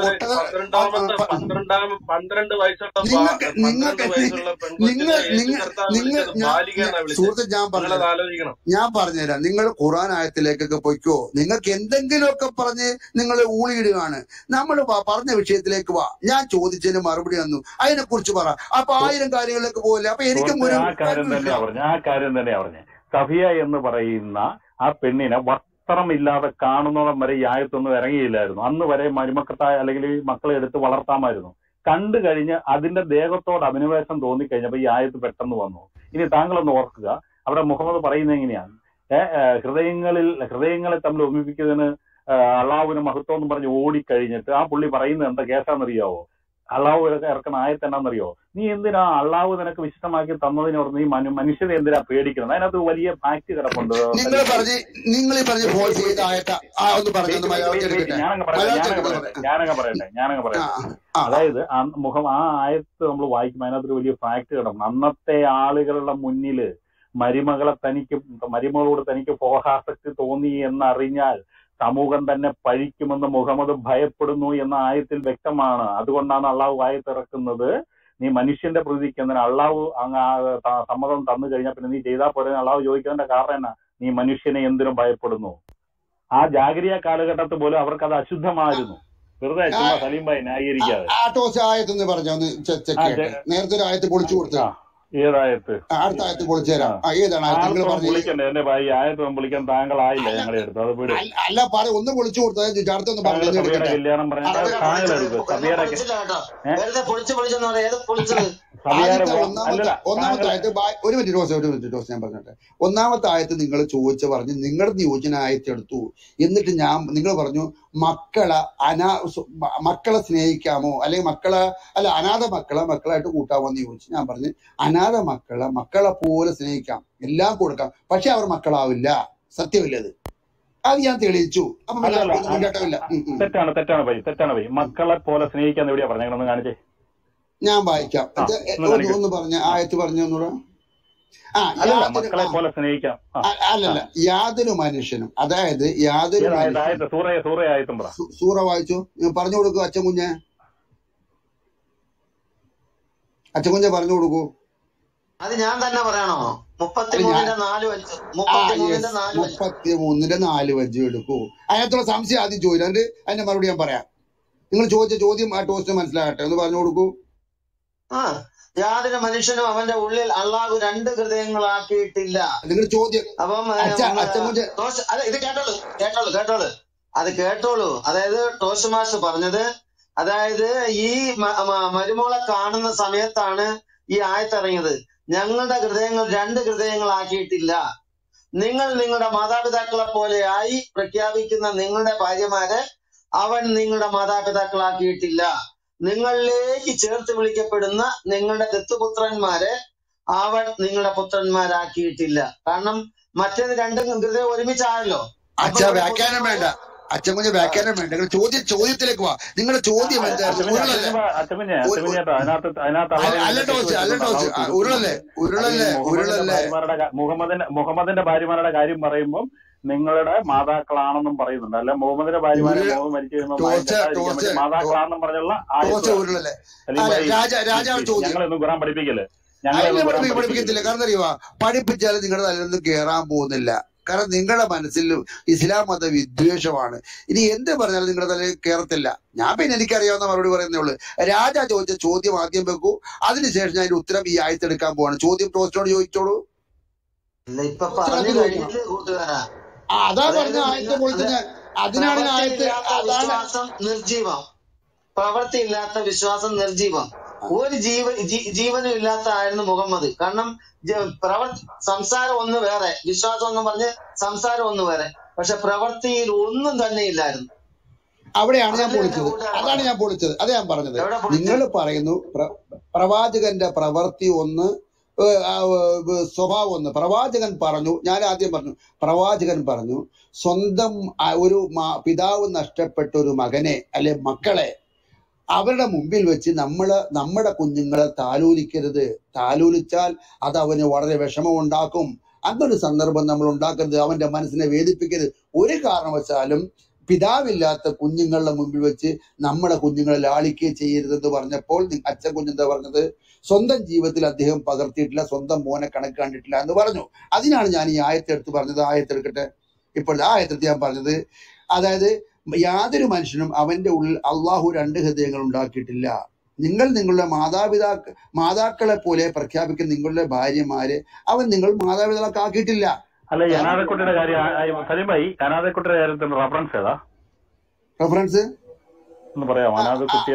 12 വയസ്സുള്ള സുഹൃത്തെ, ഞാൻ പറഞ്ഞുതരാം. നിങ്ങൾ ഖുർആൻ ആയത്തിലേക്കൊക്കെ പൊയ്ക്കോ. നിങ്ങൾക്ക് എന്തെങ്കിലുമൊക്കെ പറഞ്ഞ് നിങ്ങൾ ഊളിയിടുകയാണ്. നമ്മൾ പറഞ്ഞ വിഷയത്തിലേക്ക് വാ. ഞാൻ ചോദിച്ചതിന് മറുപടി തന്നു, അതിനെ കുറിച്ച് പറ. അപ്പൊ 1000 കാര്യങ്ങളിലേക്ക് പോകില്ല. അപ്പൊ എനിക്കും ഒരു ആ കാര്യം തന്നെയാ പറഞ്ഞേ. സഫിയ എന്ന് പറയുന്ന ആ പെണ്ണിനെ വസ്ത്രമില്ലാതെ കാണുന്നോളം വരെ ഈ ആയത്തൊന്നും ഇറങ്ങിയില്ലായിരുന്നു. അന്ന് വരെ മരുമക്കത്തായ അല്ലെങ്കിൽ മക്കളെ എടുത്ത് വളർത്താമായിരുന്നു. കണ്ടു കഴിഞ്ഞ് അതിന്റെ ദേഹത്തോട് അഭിനിവേശം തോന്നിക്കഴിഞ്ഞപ്പോ ഈ ആയത്ത് പെട്ടെന്ന് വന്നു. ഇനി താങ്കളൊന്ന് ഓർക്കുക, അവിടെ മുഹമ്മദ് പറയുന്നത് എങ്ങനെയാണ്? ഹൃദയങ്ങളെ തമ്മിൽ ഒന്നിപ്പിക്കുന്നതിന് അള്ളാഹുവിന് മഹത്വം എന്ന് പറഞ്ഞ് ഓടിക്കഴിഞ്ഞിട്ട് ആ പുള്ളി പറയുന്നത് എന്താ കേസാന്നറിയാവോ? അള്ളാഹു ഇറക്കുന്ന ആയത്ത് എന്നാന്നറിയോ? നീ എന്തിനാ അള്ളാഹു നിനക്ക് വിശദമാക്കി തന്നതിനോട് നീ മനുഷ്യനെ എന്തിനാ പേടിക്കണം? അതിനകത്ത് വലിയ ഫാക്ട് കിടപ്പുണ്ട്. ഞാനങ്ങ് പറയട്ടെ. അതായത് ആ ആയത്ത് നമ്മൾ വായിക്കുമ്പോൾ അതിനകത്തൊരു വലിയ ഫാക്ട് കിടക്കണം. അന്നത്തെ ആളുകളുടെ മുന്നില് മരുമകളോട് തനിക്ക് പോഹാസക്തി തോന്നി എന്നറിഞ്ഞാൽ സമൂഹം തന്നെ പഴിക്കുമെന്ന് മുഹമ്മദ് ഭയപ്പെടുന്നു എന്ന ആയത്തിൽ വ്യക്തമാണ്. അതുകൊണ്ടാണ് അള്ളാഹു ആയത്തിറക്കുന്നത്. നീ മനുഷ്യന്റെ പ്രതിക്ക് എന്തിനാ അള്ളാഹു സമ്മതം തന്നു കഴിഞ്ഞാൽ പിന്നെ നീ ചെയ്താൽ പോലെ അള്ളാഹു ചോദിക്കുന്നതിന്റെ കാരണം എന്നാ? നീ മനുഷ്യനെ എന്തിനും ഭയപ്പെടുന്നു? ആ ജാഗരിയ കാലഘട്ടത്തിൽ പോലും അവർക്ക് അത് അശുദ്ധമായിരുന്നു. വെറുതെ ചുമ്മാ സലീം ഭായി ന്യായീകരിക്കാതെ. നേരത്തെ ഒരു ആയത്ത് പൊളിച്ചു കൊടുത്ത ഏതായത്ത്? അടുത്ത ആയത്ത് പൊളിച്ചു തരാം. വിളിക്കണ്ടേ എന്റെ ഭായി? ആയത്ത് വിളിക്കാൻ താങ്കളായില്ല ഞങ്ങളെ എടുത്തു. അത് വീട് അല്ല പറ ഒന്ന് പൊളിച്ചു കൊടുത്താൽ അടുത്തൊന്ന് സഭയുടെ കല്യാണം പറഞ്ഞാൽ താങ്കൾ എടുക്കും. ഒന്നാമത്തെ ആയത്ത് ഒരു മിനിറ്റ് ടോസ് ഞാൻ പറഞ്ഞിട്ടെ. ഒന്നാമത്തെ ആയത്ത് നിങ്ങൾ പറഞ്ഞ് നിങ്ങളുടെ യോജന ആയത്ത് എടുത്തു. എന്നിട്ട് നിങ്ങൾ പറഞ്ഞു മക്കളെ സ്നേഹിക്കാമോ, അല്ലെങ്കിൽ അനാഥ മക്കളായിട്ട് കൂട്ടാമോ എന്ന് ചോദിച്ചു. ഞാൻ പറഞ്ഞു അനാഥ മക്കളെ പോലെ സ്നേഹിക്കാം, എല്ലാം കൊടുക്കാം, പക്ഷെ അവർ മക്കളാവില്ല. സത്യമില്ലത്. അത് ഞാൻ തെളിയിച്ചു. തെറ്റാണ് ഭൈ. മക്കളെ പോലെ സ്നേഹിക്കാന്ന് എവിടെയാ പറഞ്ഞേക്കണമെന്ന് കാണിച്ചേ. ഞാൻ വായിക്കാം. ഒന്ന് പറഞ്ഞ ആയത്ത് പറഞ്ഞു ഒന്നുകൂടെ. മക്കളെ പോലെ സ്നേഹിക്കാം. അല്ലല്ല, യാതൊരു മനുഷ്യനും, അതായത് യാതൊരു സൂറ വായിച്ചു പറഞ്ഞു കൊടുക്കൂ. അച്ഛൻകുഞ്ഞെ പറഞ്ഞു കൊടുക്കൂ. അത് ഞാൻ തന്നെ പറയണോ? 33-4 വജ്ജ് എടുക്കൂ. അതിനകത്തുള്ള സംശയം ആദ്യം ചോദിച്ചു, അതിന്റെ മറുപടി ഞാൻ പറയാം. നിങ്ങൾ ചോദിച്ച ചോദ്യം ആ ടോസ്റ്റ് മനസ്സിലാകട്ടെ, ഒന്ന് പറഞ്ഞു കൊടുക്കൂ. യാതൊരു മനുഷ്യനും അവന്റെ ഉള്ളിൽ അള്ളാഹു 2 ഹൃദയങ്ങളാക്കിയിട്ടില്ല. നിങ്ങൾ ചോദ്യം അപ്പം ഇത് കേട്ടോളൂ. അത് കേട്ടോളൂ. അതായത് ടോസ് മാഷ് പറഞ്ഞത്, അതായത് ഈ മരുമോളെ കാണുന്ന സമയത്താണ് ഈ ആയത്തിറങ്ങിയത്. ഞങ്ങളുടെ ഹൃദയങ്ങൾ 2 ഹൃദയങ്ങളാക്കിയിട്ടില്ല. നിങ്ങൾ നിങ്ങളുടെ മാതാപിതാക്കളെ പോലെയായി പ്രഖ്യാപിക്കുന്ന നിങ്ങളുടെ ഭാര്യമാരെ അവൻ നിങ്ങളുടെ മാതാപിതാക്കളാക്കിയിട്ടില്ല. നിങ്ങളിലേക്ക് ചേർത്ത് വിളിക്കപ്പെടുന്ന നിങ്ങളുടെ ദത്തുപുത്രന്മാരെ അവൻ നിങ്ങളുടെ പുത്രന്മാരാക്കിയിട്ടില്ല. കാരണം മറ്റേത് രണ്ടും ഹൃദയം ഒരുമിച്ചാണല്ലോ. അപ്പൊ അച്ഛ ഇവിടെ വ്യാഖ്യാനം വേണ്ട, അച്ഛൻ കുഞ്ഞ് വ്യാഖ്യാനം വേണ്ട. നിങ്ങൾ ചോദ്യത്തിലേക്ക് വാ. നിങ്ങളുടെ ചോദ്യം എന്തായിരുന്നു? ഉരുളല്ലേ അല്ല ടോസ്, അല്ല ടോസ്, ഉരുളല്ലേ ഉരുളല്ലേ ഉരുളല്ലേ മുഹമ്മദിന്റെ ഭാര്യമാരുടെ കാര്യം പറയുമ്പോൾ നിങ്ങളുടെ മാതാക്കളാണെന്നും പറയുന്നുണ്ട്. അല്ല മുഹമ്മദിന്റെ ഭാര്യമാരെ മുഹമ്മദ് മരിച്ചു കഴിഞ്ഞാൽ മാതാക്കളാണെന്നും പറഞ്ഞുള്ള ടോസ് ഉരുളല്ലേ. രാജാവ് ചോദ്യം ഞങ്ങളൊന്നും ഖുറാൻ പഠിപ്പിക്കല്, പഠിപ്പിക്കത്തില്ല. കാരണം അറിയുവാ, പഠിപ്പിച്ചാലും നിങ്ങളുടെ തലയിലൊന്നും കേറാൻ പോകുന്നില്ല. കാരണം നിങ്ങളുടെ മനസ്സിൽ ഇസ്ലാം മത വിദ്വേഷമാണ്. ഇനി എന്ത് പറഞ്ഞാലും നിങ്ങളുടെ തലയിൽ കയറത്തില്ല. ഞാൻ പിന്നെ എനിക്കറിയാവുന്ന മറുപടി പറയുന്നേ ഉള്ളൂ. രാജാ ചോദിച്ച ചോദ്യം ആദ്യം വെക്കൂ, അതിനുശേഷം ഞാൻ അതിന്റെ ഉത്തരം ഈ ആയത്തെടുക്കാൻ പോവാണ്. ചോദ്യം ടോസ്റ്റോട് ചോദിച്ചോളൂ. ഇപ്പൊ പറഞ്ഞു കഴിഞ്ഞിട്ട് കൂട്ടുകാരാ, അതാ പറഞ്ഞ ആയത്തെ പൊളിക്കുന്ന, അതിനാണ് ആയത്ത്. വിശ്വാസം നിർജീവം, പ്രവൃത്തി ഇല്ലാത്ത വിശ്വാസം നിർജീവം. ഒരു ജീവനും ഇല്ലാത്ത ആയിരുന്നു മുഹമ്മദ്. കാരണം സംസാരം ഒന്ന് വേറെ, വിശ്വാസം എന്നും പറഞ്ഞ് സംസാരം ഒന്ന് വേറെ, പക്ഷെ പ്രവൃത്തിയിൽ ഒന്നും തന്നെ ഇല്ലായിരുന്നു. അവിടെയാണ് ഞാൻ പൊളിച്ചത്. അതാണ് ഞാൻ പൊളിച്ചത്. അത് ഞാൻ പറഞ്ഞത്. നിങ്ങൾ പറയുന്നു പ്രവാചകന്റെ പ്രവൃത്തി ഒന്ന്, സ്വഭാവം ഒന്ന്. പ്രവാചകൻ പറഞ്ഞു, ഞാൻ ആദ്യം പറഞ്ഞു, പ്രവാചകൻ പറഞ്ഞു സ്വന്തം ഒരു പിതാവ് നഷ്ടപ്പെട്ട ഒരു മകനെ അല്ലെ മക്കളെ അവരുടെ മുമ്പിൽ വെച്ച് നമ്മുടെ കുഞ്ഞുങ്ങളെ താലോലിക്കരുത്. താലോലിച്ചാൽ അത് അവന് വളരെ വിഷമം ഉണ്ടാക്കും. അങ്ങനൊരു സന്ദർഭം നമ്മൾ ഉണ്ടാക്കരുത്. അവന്റെ മനസ്സിനെ വേദിപ്പിക്കരുത്. ഒരു കാരണവശാലും പിതാവില്ലാത്ത കുഞ്ഞുങ്ങളുടെ മുമ്പിൽ വെച്ച് നമ്മുടെ കുഞ്ഞുങ്ങളെ ലാളിക്കുകയും ചെയ്യരുതെന്ന് പറഞ്ഞപ്പോൾ അച്ഛൻ കുഞ്ഞെന്താ പറഞ്ഞത്? സ്വന്തം ജീവിതത്തിൽ അദ്ദേഹം പകർത്തിയിട്ടില്ല, സ്വന്തം മോനെ കണക്ക് കണ്ടിട്ടില്ല എന്ന് പറഞ്ഞു. അതിനാണ് ഞാൻ ഈ ആയത്തെടുത്ത് പറഞ്ഞത്. ആയത്തെടുക്കട്ടെ. ഇപ്പോഴത്തെ ആയത്തെടുത്ത് ഞാൻ പറഞ്ഞത്, അതായത് യാതൊരു മനുഷ്യനും അവന്റെ ഉള്ളിൽ അള്ളാഹു രണ്ട് ഹൃദയങ്ങൾ ഉണ്ടാക്കിയിട്ടില്ല. നിങ്ങൾ നിങ്ങളുടെ മാതാക്കളെ പോലെ പ്രഖ്യാപിക്കുന്ന നിങ്ങളുടെ ഭാര്യമാരെ അവൻ നിങ്ങൾ മാതാപിതാക്കളൊക്കെ ആക്കിയിട്ടില്ല. അല്ല, അനാഥക്കുട്ടിയുടെ കാര്യം സലീമായി, അനാഥക്കുട്ടിയുടെ കാര്യത്തിൽ റഫറൻസ് ഏതാ? റഫറൻസ് ഒന്ന് പറയാമോ? അനാഥക്കുട്ടി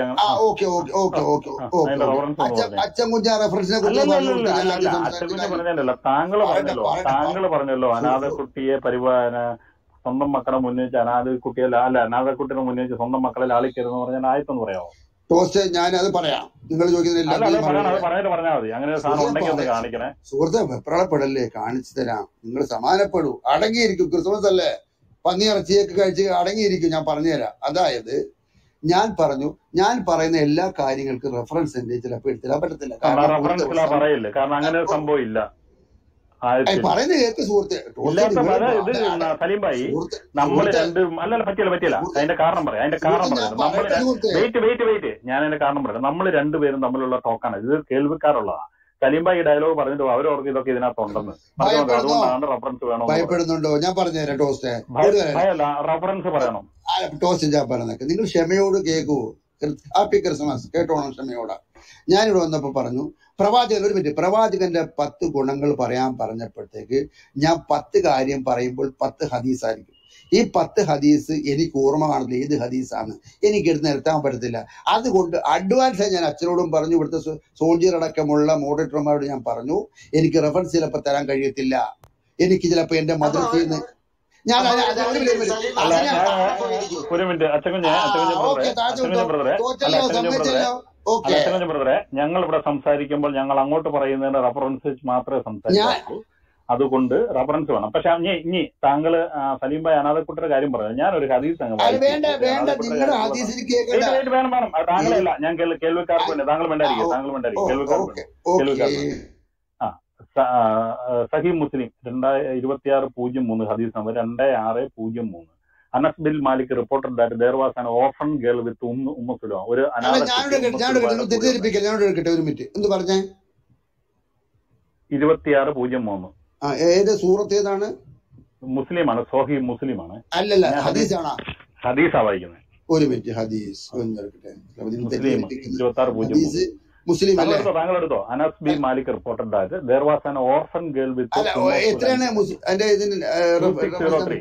അച്ഛൻ കുഞ്ഞ റഫറൻസിനെ അച്ഛൻകുഞ്ഞ് പറഞ്ഞല്ലോ, താങ്കൾ പറഞ്ഞല്ലോ അനാഥക്കുട്ടിയെ സ്വന്തം മക്കളെ മുന്നേച്ച് അനാഥക്കുട്ടിയെ അനാഥക്കുട്ടിനെ മുന്നേച്ച് സ്വന്തം മക്കളെ ലാളിക്കരുതെന്ന് പറഞ്ഞാൽ ആയത്തൊന്ന് പറയാമോ? ടോസ്റ്റ് ഞാനത് പറയാം. നിങ്ങൾ പറഞ്ഞാൽ മതി. അങ്ങനെ സാധനം ഉണ്ടെങ്കിൽ ഒന്ന് കാണിക്കണേ. സുഹൃത്തെ, വെപ്രാളപ്പെടല്ലേ, കാണിച്ചു തരാം. നിങ്ങൾ സമാനപ്പെടൂ, അടങ്ങിയിരിക്കും. ക്രിസ്മസ് അല്ലേ, പന്നി ഇറച്ചിയൊക്കെ കഴിച്ച് അടങ്ങിയിരിക്കും. ഞാൻ പറഞ്ഞുതരാം. അതായത് ഞാൻ പറയുന്ന എല്ലാ കാര്യങ്ങൾക്കും റെഫറൻസ് എന്റെ ചിലപ്പോൾ എടുത്തിടാൻ പറ്റത്തില്ല. പറയില്ല, കാരണം അങ്ങനെ ഒരു സംഭവം ഇല്ല. പറയുന്നത് കേൾക്ക് സുഹൃത്തെ. സലീംഭായി, നമ്മൾ പറ്റില്ല. അതിന്റെ കാരണം പറയാം. വെയിറ്റ് ഞാൻ അതിന്റെ കാരണം പറയാം. നമ്മൾ രണ്ടുപേരും തമ്മിലുള്ള ടോക്കാണ് ഇത്. കേൾവിക്കാരുള്ളതാണ്. സലീംഭായി ഡയലോഗ് പറഞ്ഞിട്ട് അവരോർക്ക് ഇതൊക്കെ ഇതിനകത്തുണ്ടെന്ന് അതുകൊണ്ടാണ് റഫറൻസ് വേണം. ഭയപ്പെടുന്നുണ്ടോ? ഞാൻ പറഞ്ഞുതരാം ടോസ്റ്റ്. റഫറൻസ് പറയണം. ടോസ്റ്റ് ഞാൻ പറഞ്ഞേക്ക്. നിങ്ങൾ ക്ഷമയോട് കേൾക്കൂ. ഹാപ്പി ക്രിസ്മസ് കേട്ടോണം ക്ഷമയോടെ. ഞാനിവിടെ വന്നപ്പോ പറഞ്ഞു പ്രവാചകൻ, ഒരു മിനിറ്റ്, പ്രവാചകന്റെ 10 ഗുണങ്ങൾ പറയാൻ പറഞ്ഞപ്പോഴത്തേക്ക് ഞാൻ 10 കാര്യം പറയുമ്പോൾ 10 ഹദീസായിരിക്കും. ഈ 10 ഹദീസ് എനിക്ക് ഓർമ്മ കാണില്ല ഏത് ഹദീസാണ്, എനിക്ക് എടുത്ത് നിർത്താൻ പറ്റത്തില്ല. അതുകൊണ്ട് അഡ്വാൻസായി ഞാൻ അച്ഛനോടും പറഞ്ഞു, ഇവിടുത്തെ സോൾജിയർ അടക്കമുള്ള മോഡറേറ്റർമാരോട് ഞാൻ പറഞ്ഞു, എനിക്ക് റെഫറൻസ് ചിലപ്പോൾ തരാൻ കഴിയത്തില്ല. എനിക്ക് ചിലപ്പോൾ എന്റെ മദ്രസയിൽ നിന്ന് ബ്രദറെ, ഞങ്ങൾ ഇവിടെ സംസാരിക്കുമ്പോൾ ഞങ്ങൾ അങ്ങോട്ട് പറയുന്നതിന്റെ റഫറൻസ് മാത്രമേ സംസാരിക്കൂ. അതുകൊണ്ട് റഫറൻസ് വേണം. പക്ഷെ ഇനി താങ്കള് സലീംഭായി അനാഥക്കുട്ടിയുടെ കാര്യം പറഞ്ഞു. ഞാനൊരു ഹദീസ് വേണം. താങ്കളല്ല, ഞാൻ കേൾവിക്കാർക്ക് വേണ്ടി. താങ്കൾ വേണ്ടായിരിക്കും കേൾവിക്കാർക്ക്. സഹീഹ് മുസ്ലിം 2603 ഹദീസ് number 2603. Anas bin Malik reported that there was an orphan girl with Umm Sulaym. ഒരു പറഞ്ഞേ 2603. ഏത് സൂറത്ത് ഏതാണ്? മുസ്ലിമാണ്, സഹീഹ് മുസ്ലിമാണ്. അല്ലല്ല, ഹദീസാണ്. ഹദീസാ വായിക്കുന്നത്. ഒരു മിനിറ്റ്, ഹദീസ് മുസ്ലിം 2603 മുസ്ലിം അല്ലേ? താങ്കൾ എടുത്തോ. Anas bin Malik reported that there was an orphan girl with എത്രയാണ് അതിന്റെ 2603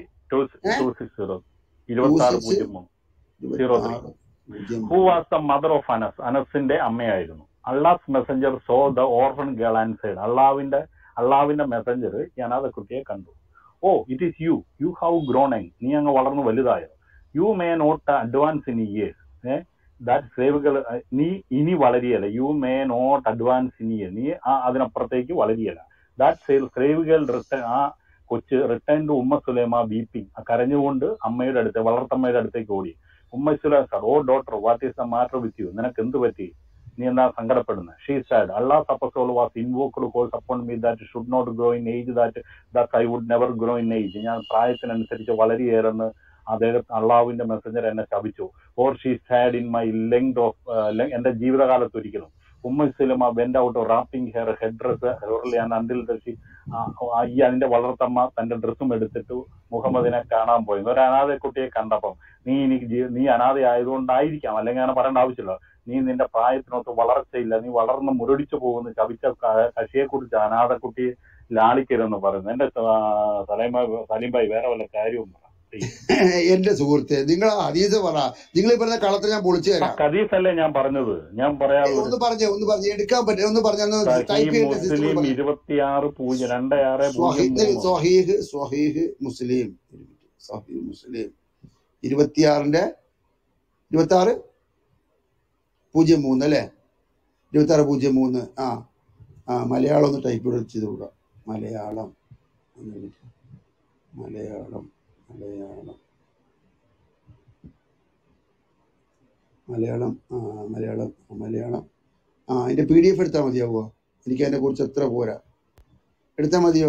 who was the mother of Anas. അനസിന്റെ അമ്മയായിരുന്നു. Allah's messenger saw the orphan girl and said. അള്ളാഹുവിന്റെ മെസഞ്ചർ ഈ അനാഥക്കുട്ടിയെ കണ്ടു. Oh it is you have grown നീ അങ്ങ് വളർന്ന് വലുതായോ. You may not advance in years, that സ്ലേവുകൾ നീ ഇനി വളരിയല്ല. You may not advance in year, നീ അതിനപ്പുറത്തേക്ക് വളരിയല്ല. ദാറ്റ് സ്ലേവുകൾ ആ കൊച്ച് റിട്ടേൺ ടു ഉമ്മ സുലൈമ വീപ്പിംഗ്, കരഞ്ഞുകൊണ്ട് അമ്മയുടെ അടുത്ത് വളർത്തമ്മയുടെ അടുത്തേക്ക് ഓടി. ഉമ്മ സുലൈമ സാർ, oh daughter what is the matter with you, നിനക്ക് എന്ത് പറ്റി, നീ എന്താ സങ്കടപ്പെടുന്നത്. ഷീ സാഡ് അള്ളാഹ് അപ്പോസ്തലൻ was invoked calls upon me that should not grow in age, that I would never grow in age, ഞാൻ പ്രായത്തിനനുസരിച്ച് വളരെയേറെന്ന് അള്ളാഹുവിന്റെ മെസ്സഞ്ചർ എന്നെ ശപിച്ചു. Or she said in my length of എന്റെ ജീവിതകാലത്ത് ഒരിക്കലും. Umm Sulaym went out wrapping hair head dress until ഈ അതിന്റെ വളർത്തമ്മ തന്റെ ഡ്രസ്സും എടുത്തിട്ട് മുഹമ്മദിനെ കാണാൻ പോയി. ഒരു അനാഥ കുട്ടിയെ കണ്ടപ്പം നീ അനാഥ ആയതുകൊണ്ടായിരിക്കാം, അല്ലെങ്കിൽ അങ്ങനെ പറയേണ്ട ആവശ്യമില്ല, നീ നിന്റെ പ്രായത്തിനൊത്ത് വളർച്ചയില്ല, നീ വളർന്ന് മുരടിച്ചു പോകുന്ന ശപിച്ച കക്ഷിയെ കുറിച്ച് അനാഥ കുട്ടിയെ ലാളിക്കരുതെന്ന് പറയുന്നു. എന്റെ സലീംഭായി വേറെ വല്ല കാര്യവും പറ. എന്റെ സുഹൃത്തെ, നിങ്ങൾ ഹദീസ് പറ. നിങ്ങൾ ഈ പറഞ്ഞ കളത്തിൽ ഞാൻ പൊളിച്ചു തരാം. ഹദീസല്ലേ ഞാൻ പറഞ്ഞത്, ഞാൻ പറയാതെ ഒന്ന് പറഞ്ഞു എടുക്കാൻ പറ്റും, ഒന്ന് പറഞ്ഞു ടൈപ്പ് മുസ്ലിം 26/26 സ്വഹീഹ് മുസ്ലിം 26/03 അല്ലേ, 26/03. മലയാളം ഒന്ന് ടൈപ്പ് ചെയ്ത് കൊടുക്കാം. മലയാളം മലയാളം മലയാളം മലയാളം മലയാളം മലയാളം അതിന്റെ PDF എടുത്താൽ മതിയാവോ? എനിക്ക് അതിനെ കുറിച്ച് എത്ര പോരാ, എടുത്താൽ മതിയോ?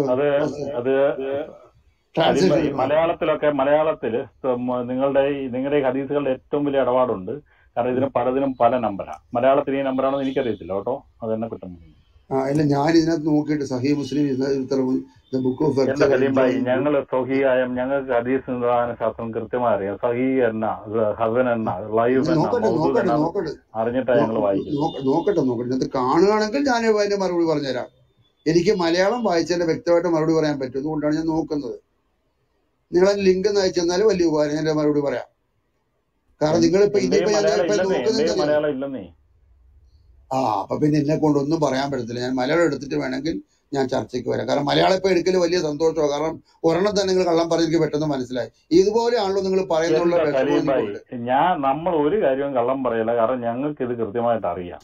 മലയാളത്തില് നിങ്ങളുടെ ഹദീസുകളുടെ ഏറ്റവും വലിയ ഇടപാടുണ്ട്. കാരണം ഇതിന് പലതിനും പല നമ്പരാ. മലയാളത്തിൽ ഈ നമ്പറാണെന്ന് എനിക്കറിയത്തില്ല കേട്ടോ, അതെന്നെ കുറ്റം. അല്ല, ഞാൻ ഇതിനകത്ത് നോക്കിയിട്ട് സഹീഹ് മുസ്ലിം ബുക്ക് ഓഫ് എന്റെ കലീംഭായി, ഞങ്ങള് സഹീഹായ ഞങ്ങൾക്ക് ഹദീസ് നിർവ്വഹണ ശാസ്ത്രം കൃത്യമായി അറിയാം. സഹീഹ് എന്ന ഹസൻ എന്ന ലൈവ് അറിഞ്ഞിട്ടാ ഞങ്ങൾ വായിക്കുന്നത്. നോക്കട്ടെ ഇത് കാണുകയാണെങ്കിൽ ഞാൻ അതിന്റെ മറുപടി പറഞ്ഞുതരാം. എനിക്ക് മലയാളം വായിച്ചതിന്റെ വ്യക്തമായിട്ട് മറുപടി പറയാൻ പറ്റും, അതുകൊണ്ടാണ് ഞാൻ നോക്കുന്നത്. നിങ്ങൾ ലിങ്ക് ഒന്ന് അയച്ചു തന്നാലും വലിയ ഉപകാരം, ഞാൻ മറുപടി പറയാം. കാരണം നിങ്ങളിപ്പോ ഇതിപ്പോ മലയാളം ഇല്ലെന്നേ. അപ്പൊ പിന്നെ എന്നെ കൊണ്ടൊന്നും പറയാൻ പറ്റത്തില്ല. ഞാൻ മലയാളം എടുത്തിട്ട് വേണമെങ്കിൽ ഞാൻ ചർച്ചയ്ക്ക് വരാം. കാരണം മലയാളം ഇപ്പൊ എടുക്കല് വലിയ സന്തോഷമാണ്. കാരണം ഒരെണ്ണം തന്നെ നിങ്ങൾ കള്ളം പറഞ്ഞെനിക്ക് പെട്ടെന്ന് മനസ്സിലായി. ഇതുപോലെയാണല്ലോ നിങ്ങൾ പറയുന്നുള്ള. നമ്മൾ ഒരു കാര്യവും കള്ളം പറയില്ല, കാരണം ഞങ്ങൾക്ക് ഇത് കൃത്യമായിട്ട് അറിയാം.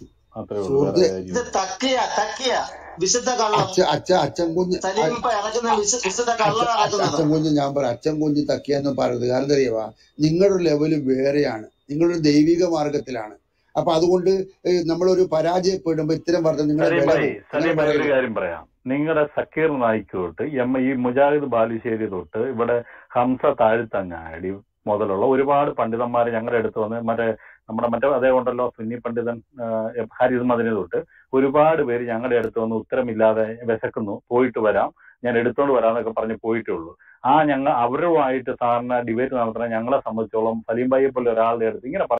അച്ഛൻകുഞ്ഞ് ഞാൻ പറയാം, അച്ഛൻകുഞ്ഞ് തക്കിയെന്ന് പറയുന്നത് കാരണം എന്താ അറിയാ, നിങ്ങളുടെ ലെവല് വേറെയാണ്, നിങ്ങളൊരു ദൈവിക മാർഗത്തിലാണ്. അപ്പൊ അതുകൊണ്ട് നമ്മളൊരു പരാജയപ്പെടുമ്പോ ഇത്തരം പറഞ്ഞ നിങ്ങളുടെ കാര്യം പറയാം. നിങ്ങളുടെ സക്കീർ നായിക്ക് തൊട്ട് ഈ മുജാഹിദ് ബാലുശ്ശേരി തൊട്ട് ഇവിടെ ഹംസ താഴ്ത്തങ്ങാടി മുതലുള്ള ഒരുപാട് പണ്ഡിതന്മാർ ഞങ്ങളുടെ അടുത്ത് വന്ന് മറ്റേ അതേ ഉണ്ടല്ലോ സുന്നി പണ്ഡിതൻ ഹാരിസ് മദനി തൊട്ട് ഒരുപാട് പേര് ഞങ്ങളുടെ അടുത്ത് വന്ന് ഉത്തരമില്ലാതെ വിശക്കുന്നു, പോയിട്ട് വരാം, ഞാൻ എടുത്തോണ്ട് വരാന്നൊക്കെ പറഞ്ഞ് പോയിട്ടേ ഉള്ളൂ. അവരുമായിട്ട് സാറിന് ഡിബേറ്റ് നടത്തണം. ഞങ്ങളെ സംബന്ധിച്ചോളം സലീംഭായിയെ പോലെ ഒരാളുടെ അടുത്ത് ഇങ്ങനെ